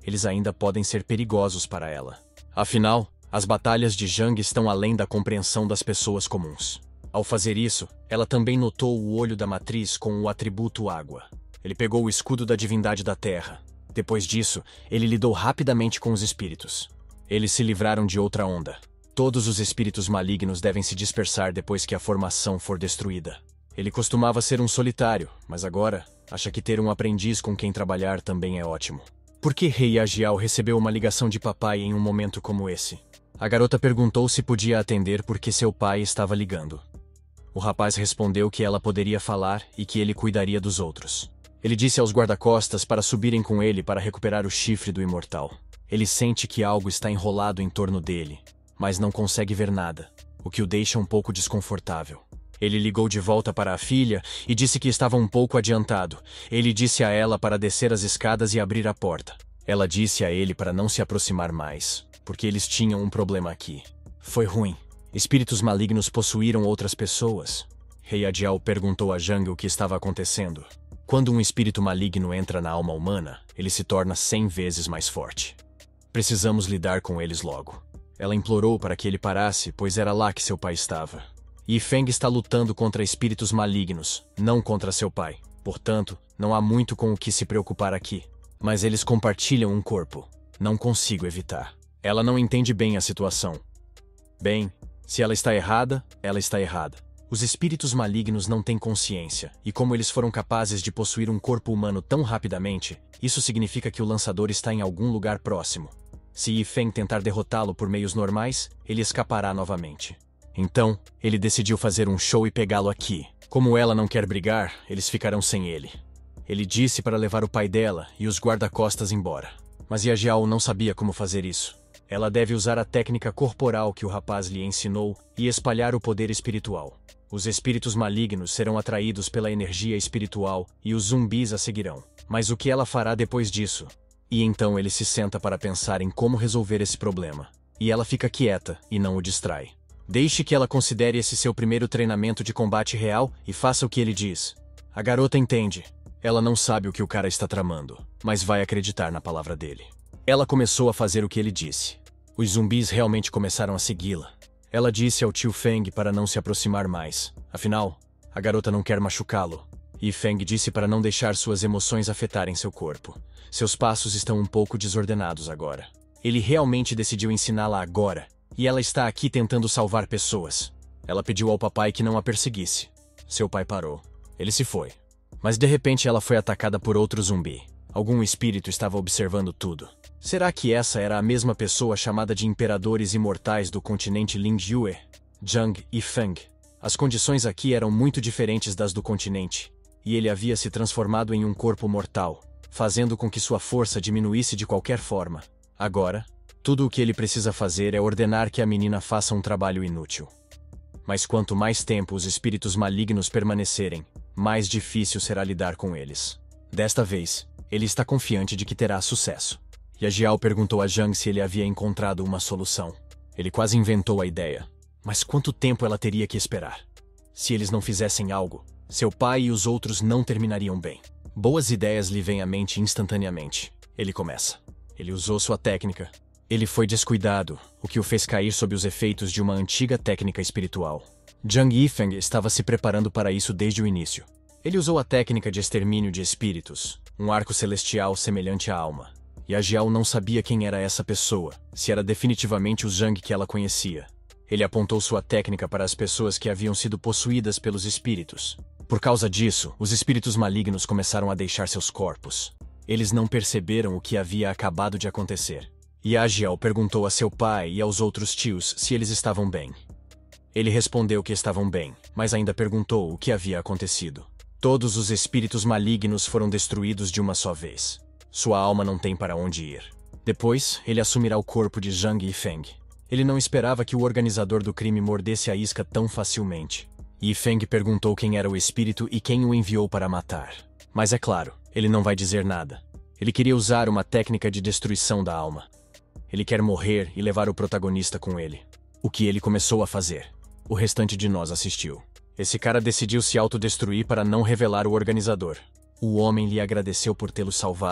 eles ainda podem ser perigosos para ela. Afinal, as batalhas de Zhang estão além da compreensão das pessoas comuns. Ao fazer isso, ela também notou o olho da matriz com o atributo água. Ele pegou o escudo da divindade da terra. Depois disso, ele lidou rapidamente com os espíritos. Eles se livraram de outra onda. Todos os espíritos malignos devem se dispersar depois que a formação for destruída. Ele costumava ser um solitário, mas agora acha que ter um aprendiz com quem trabalhar também é ótimo. Por que Rei Ajiao recebeu uma ligação de papai em um momento como esse? A garota perguntou se podia atender porque seu pai estava ligando. O rapaz respondeu que ela poderia falar e que ele cuidaria dos outros. Ele disse aos guarda-costas para subirem com ele para recuperar o chifre do imortal. Ele sente que algo está enrolado em torno dele, mas não consegue ver nada, o que o deixa um pouco desconfortável. Ele ligou de volta para a filha e disse que estava um pouco adiantado. Ele disse a ela para descer as escadas e abrir a porta. Ela disse a ele para não se aproximar mais, porque eles tinham um problema aqui. Foi ruim. Espíritos malignos possuíram outras pessoas. Rei Ajiao perguntou a Zhang o que estava acontecendo. Quando um espírito maligno entra na alma humana, ele se torna 100 vezes mais forte. Precisamos lidar com eles logo. Ela implorou para que ele parasse, pois era lá que seu pai estava. Yi Feng está lutando contra espíritos malignos, não contra seu pai. Portanto, não há muito com o que se preocupar aqui. Mas eles compartilham um corpo. Não consigo evitar. Ela não entende bem a situação. Bem, se ela está errada, ela está errada. Os espíritos malignos não têm consciência, e como eles foram capazes de possuir um corpo humano tão rapidamente, isso significa que o lançador está em algum lugar próximo. Se Yi Feng tentar derrotá-lo por meios normais, ele escapará novamente. Então, ele decidiu fazer um show e pegá-lo aqui. Como ela não quer brigar, eles ficarão sem ele. Ele disse para levar o pai dela e os guarda-costas embora. Mas Yajiao não sabia como fazer isso. Ela deve usar a técnica corporal que o rapaz lhe ensinou e espalhar o poder espiritual. Os espíritos malignos serão atraídos pela energia espiritual e os zumbis a seguirão. Mas o que ela fará depois disso? E então ele se senta para pensar em como resolver esse problema. E ela fica quieta e não o distrai. Deixe que ela considere esse seu primeiro treinamento de combate real e faça o que ele diz. A garota entende. Ela não sabe o que o cara está tramando, mas vai acreditar na palavra dele. Ela começou a fazer o que ele disse. Os zumbis realmente começaram a segui-la. Ela disse ao tio Feng para não se aproximar mais. Afinal, a garota não quer machucá-lo. E Feng disse para não deixar suas emoções afetarem seu corpo. Seus passos estão um pouco desordenados agora. Ele realmente decidiu ensiná-la agora. E ela está aqui tentando salvar pessoas. Ela pediu ao papai que não a perseguisse. Seu pai parou. Ele se foi. Mas de repente ela foi atacada por outro zumbi. Algum espírito estava observando tudo. Será que essa era a mesma pessoa chamada de Imperadores Imortais do continente Lingyue? Zhang e Feng. As condições aqui eram muito diferentes das do continente. E ele havia se transformado em um corpo mortal, fazendo com que sua força diminuísse de qualquer forma. Agora, tudo o que ele precisa fazer é ordenar que a menina faça um trabalho inútil. Mas quanto mais tempo os espíritos malignos permanecerem, mais difícil será lidar com eles. Desta vez, ele está confiante de que terá sucesso. Yajiao perguntou a Zhang se ele havia encontrado uma solução. Ele quase inventou a ideia. Mas quanto tempo ela teria que esperar? Se eles não fizessem algo, seu pai e os outros não terminariam bem. Boas ideias lhe vêm à mente instantaneamente. Ele começa. Ele usou sua técnica. Ele foi descuidado, o que o fez cair sob os efeitos de uma antiga técnica espiritual. Zhang Yifeng estava se preparando para isso desde o início. Ele usou a técnica de extermínio de espíritos, um arco celestial semelhante à alma. E a Jiao não sabia quem era essa pessoa, se era definitivamente o Zhang que ela conhecia. Ele apontou sua técnica para as pessoas que haviam sido possuídas pelos espíritos. Por causa disso, os espíritos malignos começaram a deixar seus corpos. Eles não perceberam o que havia acabado de acontecer. E Ajiao perguntou a seu pai e aos outros tios se eles estavam bem. Ele respondeu que estavam bem, mas ainda perguntou o que havia acontecido. Todos os espíritos malignos foram destruídos de uma só vez. Sua alma não tem para onde ir. Depois, ele assumirá o corpo de Zhang Yifeng. Ele não esperava que o organizador do crime mordesse a isca tão facilmente. Yifeng perguntou quem era o espírito e quem o enviou para matar. Mas é claro, ele não vai dizer nada. Ele queria usar uma técnica de destruição da alma. Ele quer morrer e levar o protagonista com ele. O que ele começou a fazer. O restante de nós assistiu. Esse cara decidiu se autodestruir para não revelar o organizador. O homem lhe agradeceu por tê-lo salvado,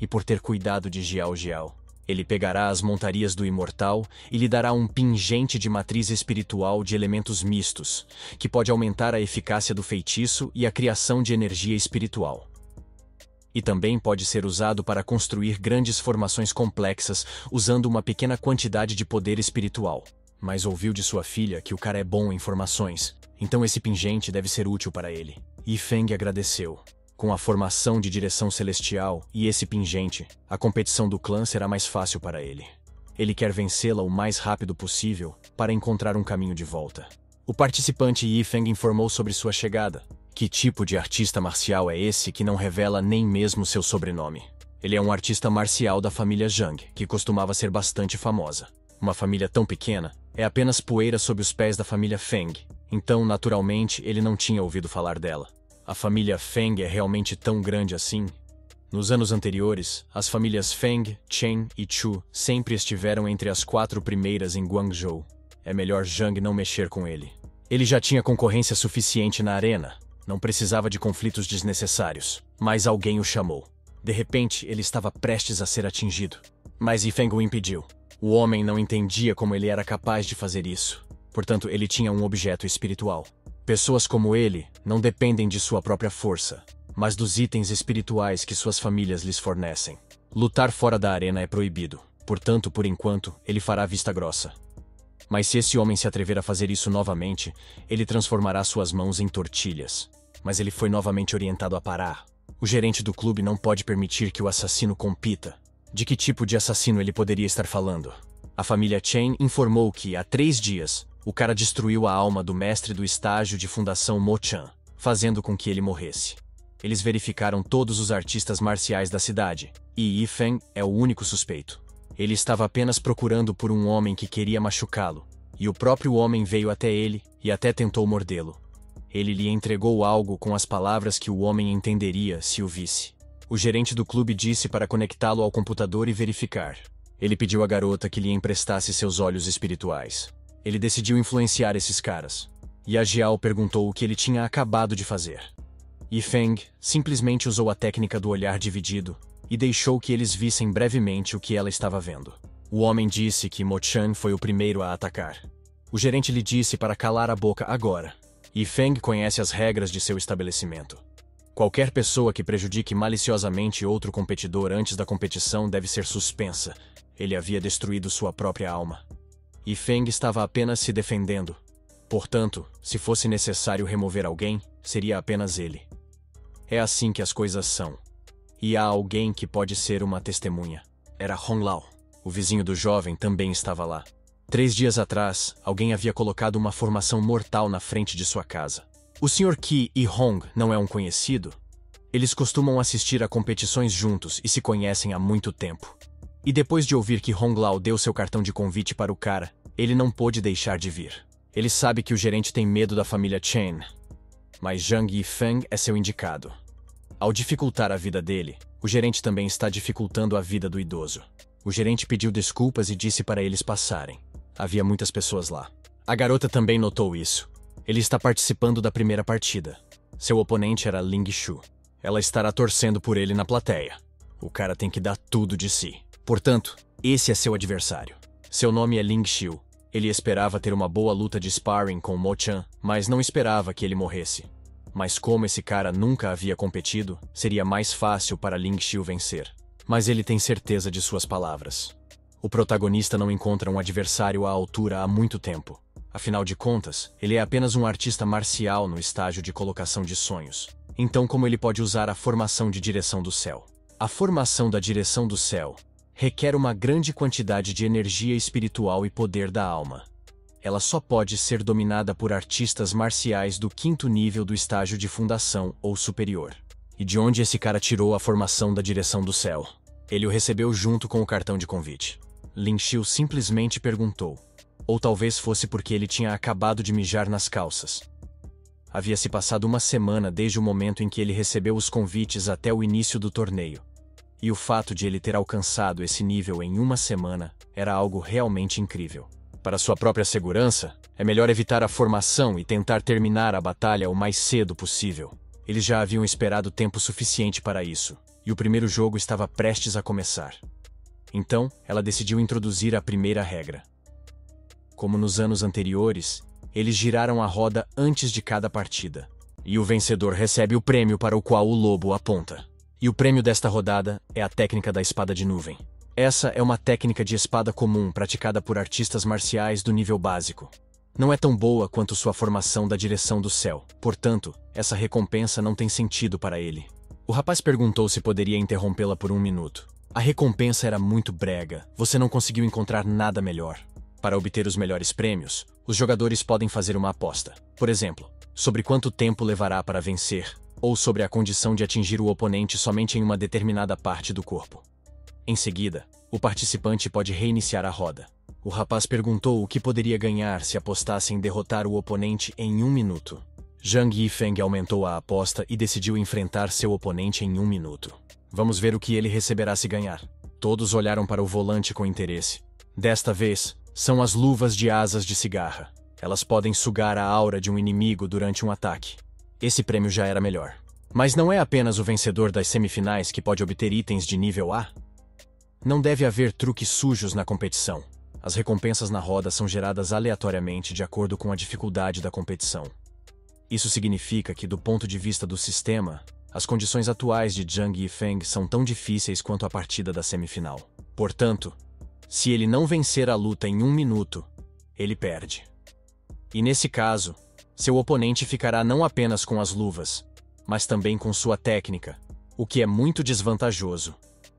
e por ter cuidado de Jiao Jiao. Ele pegará as montarias do imortal e lhe dará um pingente de matriz espiritual de elementos mistos, que pode aumentar a eficácia do feitiço e a criação de energia espiritual. E também pode ser usado para construir grandes formações complexas usando uma pequena quantidade de poder espiritual. Mas ouviu de sua filha que o cara é bom em formações, então esse pingente deve ser útil para ele. Yifeng agradeceu. Com a formação de direção celestial e esse pingente, a competição do clã será mais fácil para ele. Ele quer vencê-la o mais rápido possível para encontrar um caminho de volta. O participante Yifeng informou sobre sua chegada. Que tipo de artista marcial é esse que não revela nem mesmo seu sobrenome? Ele é um artista marcial da família Zhang, que costumava ser bastante famosa. Uma família tão pequena é apenas poeira sob os pés da família Feng, então naturalmente ele não tinha ouvido falar dela. A família Feng é realmente tão grande assim? Nos anos anteriores, as famílias Feng, Chen e Chu sempre estiveram entre as 4 primeiras em Guangzhou. É melhor Zhang não mexer com ele. Ele já tinha concorrência suficiente na arena, não precisava de conflitos desnecessários, mas alguém o chamou. De repente, ele estava prestes a ser atingido, mas Yifeng o impediu. O homem não entendia como ele era capaz de fazer isso, portanto ele tinha um objeto espiritual. Pessoas como ele não dependem de sua própria força, mas dos itens espirituais que suas famílias lhes fornecem. Lutar fora da arena é proibido, portanto, por enquanto, ele fará vista grossa. Mas se esse homem se atrever a fazer isso novamente, ele transformará suas mãos em tortilhas. Mas ele foi novamente orientado a parar. O gerente do clube não pode permitir que o assassino compita. De que tipo de assassino ele poderia estar falando? A família Chen informou que, há 3 dias, o cara destruiu a alma do mestre do estágio de fundação Mo Chan, fazendo com que ele morresse. Eles verificaram todos os artistas marciais da cidade, e Yifeng é o único suspeito. Ele estava apenas procurando por um homem que queria machucá-lo, e o próprio homem veio até ele e até tentou mordê-lo. Ele lhe entregou algo com as palavras que o homem entenderia se o visse. O gerente do clube disse para conectá-lo ao computador e verificar. Ele pediu à garota que lhe emprestasse seus olhos espirituais. Ele decidiu influenciar esses caras. E a Jiao perguntou o que ele tinha acabado de fazer. Yifeng simplesmente usou a técnica do olhar dividido e deixou que eles vissem brevemente o que ela estava vendo. O homem disse que Mo Chan foi o primeiro a atacar. O gerente lhe disse para calar a boca agora. Yifeng conhece as regras de seu estabelecimento. Qualquer pessoa que prejudique maliciosamente outro competidor antes da competição deve ser suspensa. Ele havia destruído sua própria alma. Yifeng estava apenas se defendendo. Portanto, se fosse necessário remover alguém, seria apenas ele. É assim que as coisas são. E há alguém que pode ser uma testemunha. Era Hong Lao. O vizinho do jovem também estava lá. 3 dias atrás, alguém havia colocado uma formação mortal na frente de sua casa. O Sr. Qi e Hong não é um conhecido? Eles costumam assistir a competições juntos e se conhecem há muito tempo. E depois de ouvir que Hong Lao deu seu cartão de convite para o cara, ele não pôde deixar de vir. Ele sabe que o gerente tem medo da família Chen, mas Zhang Yifeng é seu indicado. Ao dificultar a vida dele, o gerente também está dificultando a vida do idoso. O gerente pediu desculpas e disse para eles passarem. Havia muitas pessoas lá. A garota também notou isso. Ele está participando da primeira partida. Seu oponente era Ling Shu. Ela estará torcendo por ele na plateia. O cara tem que dar tudo de si. Portanto, esse é seu adversário. Seu nome é Ling Xiu. Ele esperava ter uma boa luta de sparring com Mo Chan, mas não esperava que ele morresse. Mas como esse cara nunca havia competido, seria mais fácil para Ling Xiu vencer. Mas ele tem certeza de suas palavras. O protagonista não encontra um adversário à altura há muito tempo. Afinal de contas, ele é apenas um artista marcial no estágio de colocação de sonhos. Então como ele pode usar a formação de direção do céu? A formação da direção do céu requer uma grande quantidade de energia espiritual e poder da alma. Ela só pode ser dominada por artistas marciais do 5º nível do estágio de fundação ou superior. E de onde esse cara tirou a formação da direção do céu? Ele o recebeu junto com o cartão de convite. Lin Xiu simplesmente perguntou. Ou talvez fosse porque ele tinha acabado de mijar nas calças. Havia se passado uma semana desde o momento em que ele recebeu os convites até o início do torneio. E o fato de ele ter alcançado esse nível em uma semana era algo realmente incrível. Para sua própria segurança, é melhor evitar a formação e tentar terminar a batalha o mais cedo possível. Eles já haviam esperado tempo suficiente para isso. e o primeiro jogo estava prestes a começar. Então, ela decidiu introduzir a primeira regra. Como nos anos anteriores, eles giraram a roda antes de cada partida, e o vencedor recebe o prêmio para o qual o lobo aponta. E o prêmio desta rodada é a técnica da espada de nuvem. Essa é uma técnica de espada comum praticada por artistas marciais do nível básico. Não é tão boa quanto sua formação da direção do céu, portanto, essa recompensa não tem sentido para ele. O rapaz perguntou se poderia interrompê-la por 1 minuto. A recompensa era muito brega, você não conseguiu encontrar nada melhor. Para obter os melhores prêmios, os jogadores podem fazer uma aposta. Por exemplo, sobre quanto tempo levará para vencer, ou sobre a condição de atingir o oponente somente em uma determinada parte do corpo. Em seguida, o participante pode reiniciar a roda. O rapaz perguntou o que poderia ganhar se apostasse em derrotar o oponente em 1 minuto. Zhang Yifeng aumentou a aposta e decidiu enfrentar seu oponente em 1 minuto. Vamos ver o que ele receberá se ganhar. Todos olharam para o volante com interesse. Desta vez, são as luvas de asas de cigarra. Elas podem sugar a aura de um inimigo durante um ataque. Esse prêmio já era melhor. Mas não é apenas o vencedor das semifinais que pode obter itens de nível A? Não deve haver truques sujos na competição. As recompensas na roda são geradas aleatoriamente de acordo com a dificuldade da competição. Isso significa que, do ponto de vista do sistema, as condições atuais de Zhang Yifeng são tão difíceis quanto a partida da semifinal. Portanto, se ele não vencer a luta em 1 minuto, ele perde. E nesse caso, seu oponente ficará não apenas com as luvas, mas também com sua técnica, o que é muito desvantajoso.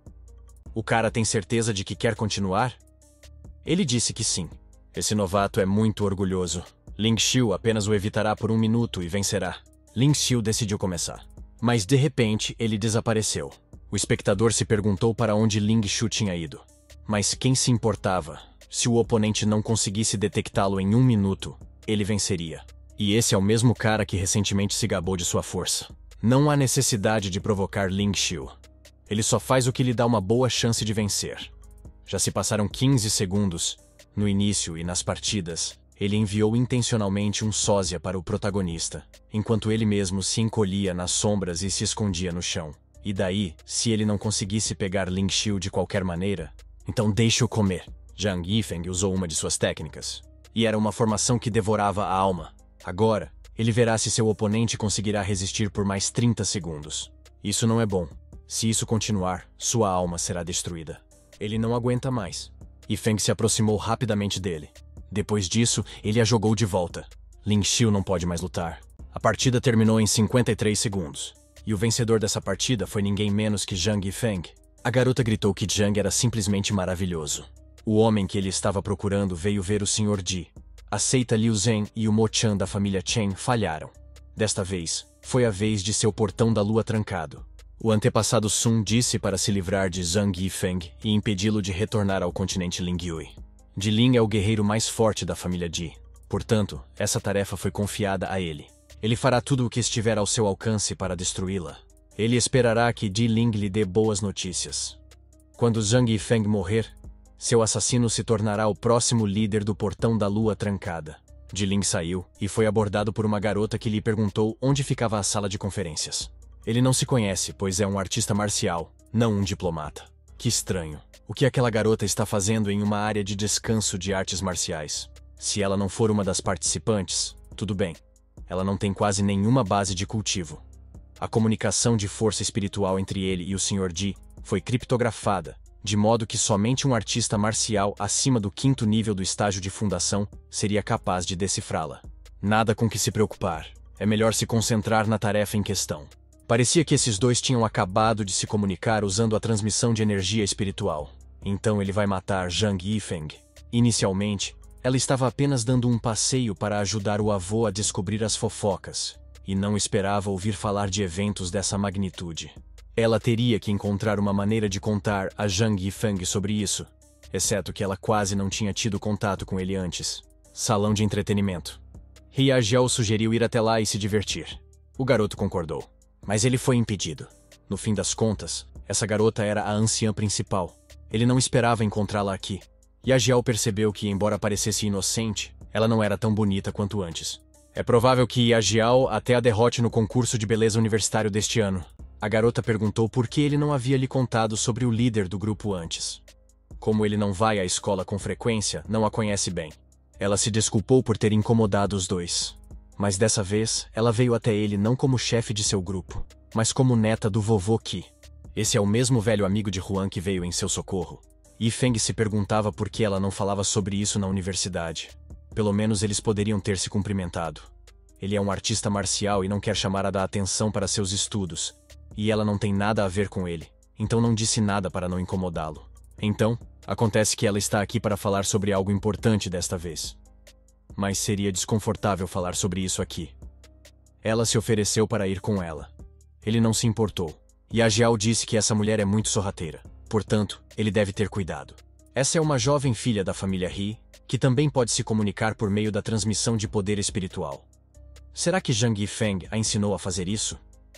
O cara tem certeza de que quer continuar? Ele disse que sim. Esse novato é muito orgulhoso. Ling Xiu apenas o evitará por 1 minuto e vencerá. Ling Xiu decidiu começar. Mas de repente ele desapareceu. O espectador se perguntou para onde Ling Xiu tinha ido. Mas quem se importava? Se o oponente não conseguisse detectá-lo em 1 minuto, ele venceria. E esse é o mesmo cara que recentemente se gabou de sua força. Não há necessidade de provocar Ling Xiu. Ele só faz o que lhe dá uma boa chance de vencer. Já se passaram 15 segundos. No início e nas partidas, ele enviou intencionalmente um sósia para o protagonista, enquanto ele mesmo se encolhia nas sombras e se escondia no chão. E daí, se ele não conseguisse pegar Ling Xiu de qualquer maneira, então deixe-o comer. Zhang Yifeng usou uma de suas técnicas. E era uma formação que devorava a alma. Agora, ele verá se seu oponente conseguirá resistir por mais 30 segundos. Isso não é bom. Se isso continuar, sua alma será destruída. Ele não aguenta mais. Yifeng se aproximou rapidamente dele. Depois disso, ele a jogou de volta. Ling Xiu não pode mais lutar. A partida terminou em 53 segundos. E o vencedor dessa partida foi ninguém menos que Zhang Yifeng. A garota gritou que Zhang era simplesmente maravilhoso. O homem que ele estava procurando veio ver o Sr. Ji. A seita Liu Zhen e o Mo Chan da família Chen falharam. Desta vez, foi a vez de seu portão da lua trancado. O antepassado Sun disse para se livrar de Zhang Yifeng e impedi-lo de retornar ao continente Lingyue. Jilin é o guerreiro mais forte da família Ji. Portanto, essa tarefa foi confiada a ele. Ele fará tudo o que estiver ao seu alcance para destruí-la. Ele esperará que Jilin lhe dê boas notícias. Quando Zhang Yifeng morrer, seu assassino se tornará o próximo líder do portão da lua trancada. Jilin saiu e foi abordado por uma garota que lhe perguntou onde ficava a sala de conferências. Ele não se conhece, pois é um artista marcial, não um diplomata. Que estranho. O que aquela garota está fazendo em uma área de descanso de artes marciais? Se ela não for uma das participantes, tudo bem. Ela não tem quase nenhuma base de cultivo. A comunicação de força espiritual entre ele e o Sr. Ji foi criptografada, de modo que somente um artista marcial acima do 5º nível do estágio de fundação seria capaz de decifrá-la. Nada com que se preocupar. É melhor se concentrar na tarefa em questão. Parecia que esses dois tinham acabado de se comunicar usando a transmissão de energia espiritual. Então ele vai matar Zhang Yifeng. Inicialmente, ela estava apenas dando um passeio para ajudar o avô a descobrir as fofocas, e não esperava ouvir falar de eventos dessa magnitude. Ela teria que encontrar uma maneira de contar a Zhang Yifeng sobre isso, exceto que ela quase não tinha tido contato com ele antes. Salão de entretenimento. Hia Jiao sugeriu ir até lá e se divertir. O garoto concordou. Mas ele foi impedido. No fim das contas, essa garota era a anciã principal. Ele não esperava encontrá-la aqui. E a Jiao percebeu que, embora parecesse inocente, ela não era tão bonita quanto antes. É provável que a Jiao até a derrote no concurso de beleza universitário deste ano. A garota perguntou por que ele não havia lhe contado sobre o líder do grupo antes. Como ele não vai à escola com frequência, não a conhece bem. Ela se desculpou por ter incomodado os dois. Mas dessa vez, ela veio até ele não como chefe de seu grupo, mas como neta do vovô Qi. Esse é o mesmo velho amigo de Huan que veio em seu socorro. Yifeng se perguntava por que ela não falava sobre isso na universidade. Pelo menos eles poderiam ter se cumprimentado. Ele é um artista marcial e não quer chamar a atenção para seus estudos. E ela não tem nada a ver com ele, então não disse nada para não incomodá-lo. Então, acontece que ela está aqui para falar sobre algo importante desta vez. Mas seria desconfortável falar sobre isso aqui. Ela se ofereceu para ir com ela. Ele não se importou. E a Jiao disse que essa mulher é muito sorrateira. Portanto, ele deve ter cuidado. Essa é uma jovem filha da família He, que também pode se comunicar por meio da transmissão de poder espiritual. Será que Zhang Yifeng a ensinou a fazer isso?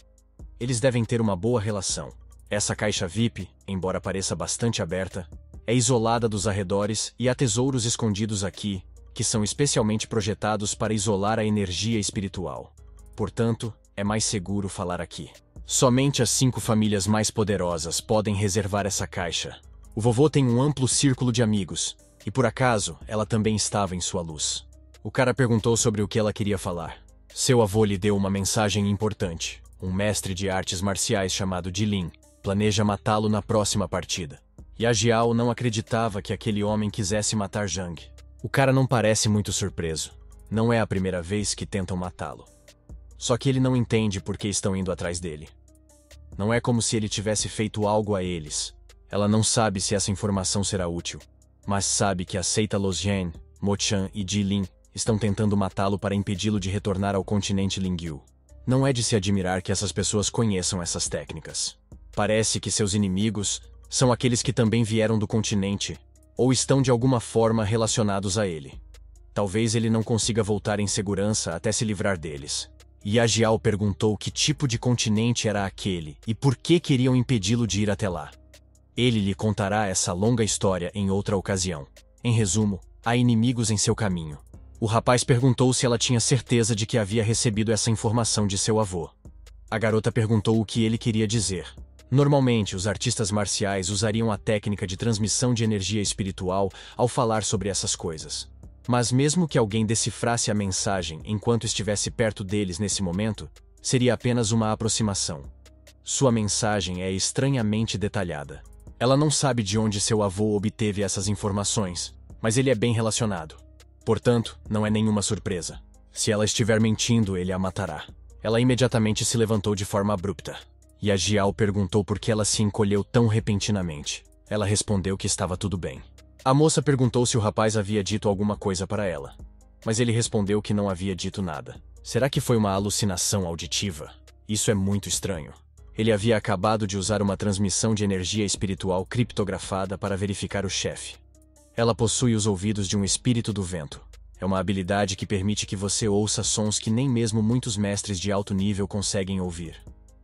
Eles devem ter uma boa relação. Essa caixa VIP, embora pareça bastante aberta, é isolada dos arredores e há tesouros escondidos aqui, que são especialmente projetados para isolar a energia espiritual. Portanto, é mais seguro falar aqui. Somente as 5 famílias mais poderosas podem reservar essa caixa. O vovô tem um amplo círculo de amigos, e por acaso, ela também estava em sua luz. O cara perguntou sobre o que ela queria falar. Seu avô lhe deu uma mensagem importante. Um mestre de artes marciais chamado Jilin planeja matá-lo na próxima partida. E a Jiao não acreditava que aquele homem quisesse matar Zhang. O cara não parece muito surpreso. Não é a primeira vez que tentam matá-lo. Só que ele não entende por que estão indo atrás dele. Não é como se ele tivesse feito algo a eles. Ela não sabe se essa informação será útil, mas sabe que a seita Lozhen, Mo-chan e Jilin estão tentando matá-lo para impedi-lo de retornar ao continente Lingyu. Não é de se admirar que essas pessoas conheçam essas técnicas. Parece que seus inimigos são aqueles que também vieram do continente, ou estão de alguma forma relacionados a ele. Talvez ele não consiga voltar em segurança até se livrar deles. E a Jiao perguntou que tipo de continente era aquele e por que queriam impedi-lo de ir até lá. Ele lhe contará essa longa história em outra ocasião. Em resumo, há inimigos em seu caminho. O rapaz perguntou se ela tinha certeza de que havia recebido essa informação de seu avô. A garota perguntou o que ele queria dizer. Normalmente, os artistas marciais usariam a técnica de transmissão de energia espiritual ao falar sobre essas coisas. Mas mesmo que alguém decifrasse a mensagem enquanto estivesse perto deles nesse momento, seria apenas uma aproximação. Sua mensagem é estranhamente detalhada. Ela não sabe de onde seu avô obteve essas informações, mas ele é bem relacionado. Portanto, não é nenhuma surpresa. Se ela estiver mentindo, ele a matará. Ela imediatamente se levantou de forma abrupta. E a Jiao perguntou por que ela se encolheu tão repentinamente. Ela respondeu que estava tudo bem. A moça perguntou se o rapaz havia dito alguma coisa para ela. Mas ele respondeu que não havia dito nada. Será que foi uma alucinação auditiva? Isso é muito estranho. Ele havia acabado de usar uma transmissão de energia espiritual criptografada para verificar o chefe. Ela possui os ouvidos de um espírito do vento. É uma habilidade que permite que você ouça sons que nem mesmo muitos mestres de alto nível conseguem ouvir.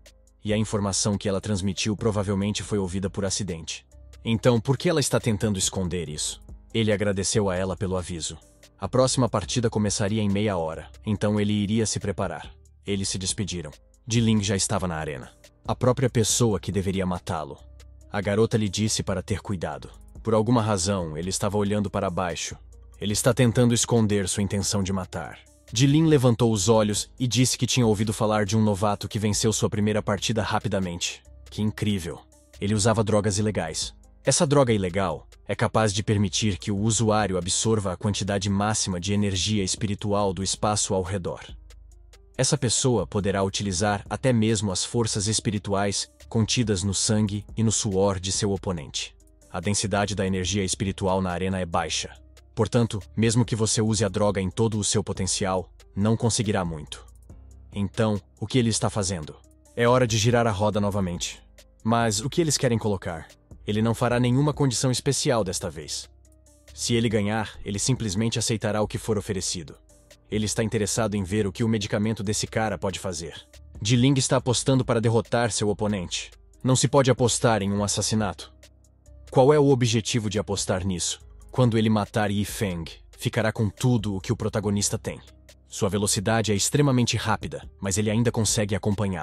E a informação que ela transmitiu provavelmente foi ouvida por acidente. Então, por que ela está tentando esconder isso? Ele agradeceu a ela pelo aviso. A próxima partida começaria em meia hora, então ele iria se preparar. Eles se despediram. Jilin já estava na arena. A própria pessoa que deveria matá-lo. A garota lhe disse para ter cuidado. Por alguma razão, ele estava olhando para baixo. Ele está tentando esconder sua intenção de matar. Jilin levantou os olhos e disse que tinha ouvido falar de um novato que venceu sua primeira partida rapidamente. Que incrível. Ele usava drogas ilegais. Essa droga ilegal é capaz de permitir que o usuário absorva a quantidade máxima de energia espiritual do espaço ao redor. Essa pessoa poderá utilizar até mesmo as forças espirituais contidas no sangue e no suor de seu oponente. A densidade da energia espiritual na arena é baixa. Portanto, mesmo que você use a droga em todo o seu potencial, não conseguirá muito. Então, o que ele está fazendo? É hora de girar a roda novamente. Mas o que eles querem colocar? Ele não fará nenhuma condição especial desta vez. Se ele ganhar, ele simplesmente aceitará o que for oferecido. Ele está interessado em ver o que o medicamento desse cara pode fazer. Jilin está apostando para derrotar seu oponente. Não se pode apostar em um assassinato. Qual é o objetivo de apostar nisso? Quando ele matar Yifeng, ficará com tudo o que o protagonista tem. Sua velocidade é extremamente rápida, mas ele ainda consegue acompanhá-lo.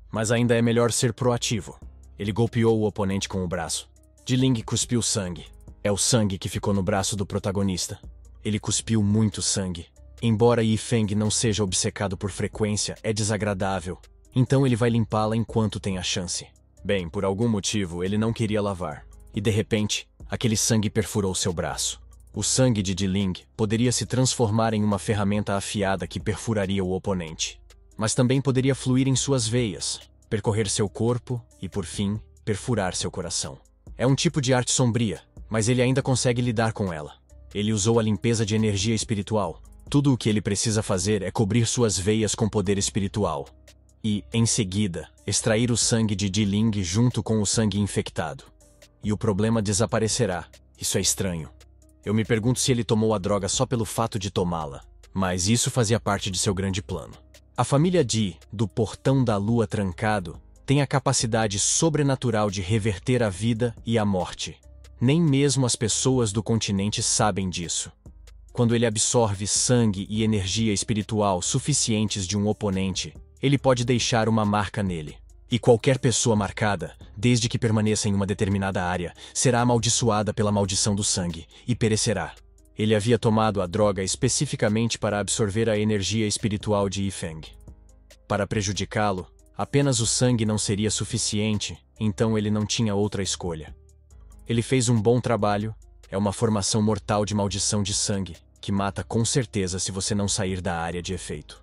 Mas ainda é melhor ser proativo. Ele golpeou o oponente com o braço. Jiling cuspiu sangue. É o sangue que ficou no braço do protagonista. Ele cuspiu muito sangue. Embora Yifeng não seja obcecado por frequência, é desagradável. Então ele vai limpá-la enquanto tem a chance. Bem, por algum motivo, ele não queria lavar. E de repente, aquele sangue perfurou seu braço. O sangue de Jiling poderia se transformar em uma ferramenta afiada que perfuraria o oponente. Mas também poderia fluir em suas veias, percorrer seu corpo e, por fim, perfurar seu coração. É um tipo de arte sombria, mas ele ainda consegue lidar com ela. Ele usou a limpeza de energia espiritual. Tudo o que ele precisa fazer é cobrir suas veias com poder espiritual. E, em seguida, extrair o sangue de Jiling junto com o sangue infectado. E o problema desaparecerá. Isso é estranho. Eu me pergunto se ele tomou a droga só pelo fato de tomá-la. Mas isso fazia parte de seu grande plano. A família Di, do Portão da Lua Trancado, tem a capacidade sobrenatural de reverter a vida e a morte. Nem mesmo as pessoas do continente sabem disso. Quando ele absorve sangue e energia espiritual suficientes de um oponente, ele pode deixar uma marca nele. E qualquer pessoa marcada, desde que permaneça em uma determinada área, será amaldiçoada pela maldição do sangue e perecerá. Ele havia tomado a droga especificamente para absorver a energia espiritual de Yifeng. Para prejudicá-lo, apenas o sangue não seria suficiente, então ele não tinha outra escolha. Ele fez um bom trabalho. É uma formação mortal de maldição de sangue, que mata com certeza se você não sair da área de efeito.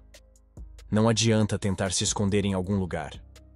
Não adianta tentar se esconder em algum lugar.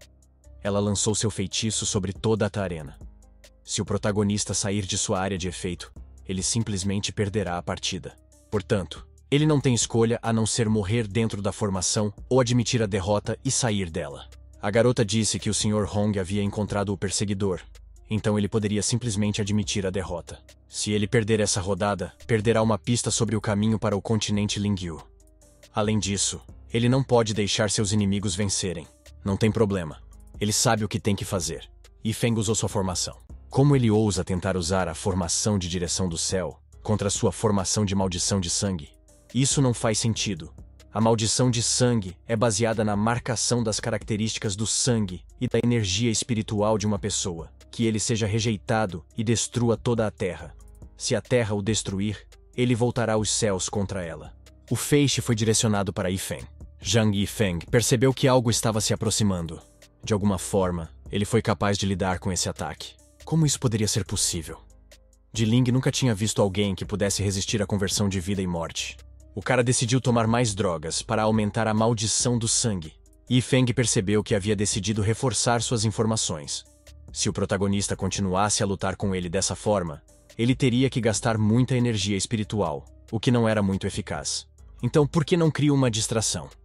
Ela lançou seu feitiço sobre toda a Tarena. Se o protagonista sair de sua área de efeito, ele simplesmente perderá a partida. Portanto, ele não tem escolha a não ser morrer dentro da formação ou admitir a derrota e sair dela. A garota disse que o Sr. Hong havia encontrado o perseguidor, então ele poderia simplesmente admitir a derrota. Se ele perder essa rodada, perderá uma pista sobre o caminho para o continente Lingyu. Além disso, ele não pode deixar seus inimigos vencerem. Não tem problema. Ele sabe o que tem que fazer. Yifeng usou sua formação. Como ele ousa tentar usar a formação de direção do céu contra sua formação de maldição de sangue? Isso não faz sentido. A maldição de sangue é baseada na marcação das características do sangue e da energia espiritual de uma pessoa, que ele seja rejeitado e destrua toda a terra. Se a terra o destruir, ele voltará aos céus contra ela. O feixe foi direcionado para Yifeng. Zhang Yifeng percebeu que algo estava se aproximando. De alguma forma, ele foi capaz de lidar com esse ataque. Como isso poderia ser possível? Jiling nunca tinha visto alguém que pudesse resistir à conversão de vida e morte. O cara decidiu tomar mais drogas para aumentar a maldição do sangue. Yifeng percebeu que havia decidido reforçar suas informações. Se o protagonista continuasse a lutar com ele dessa forma, ele teria que gastar muita energia espiritual, o que não era muito eficaz. Então, por que não cria uma distração?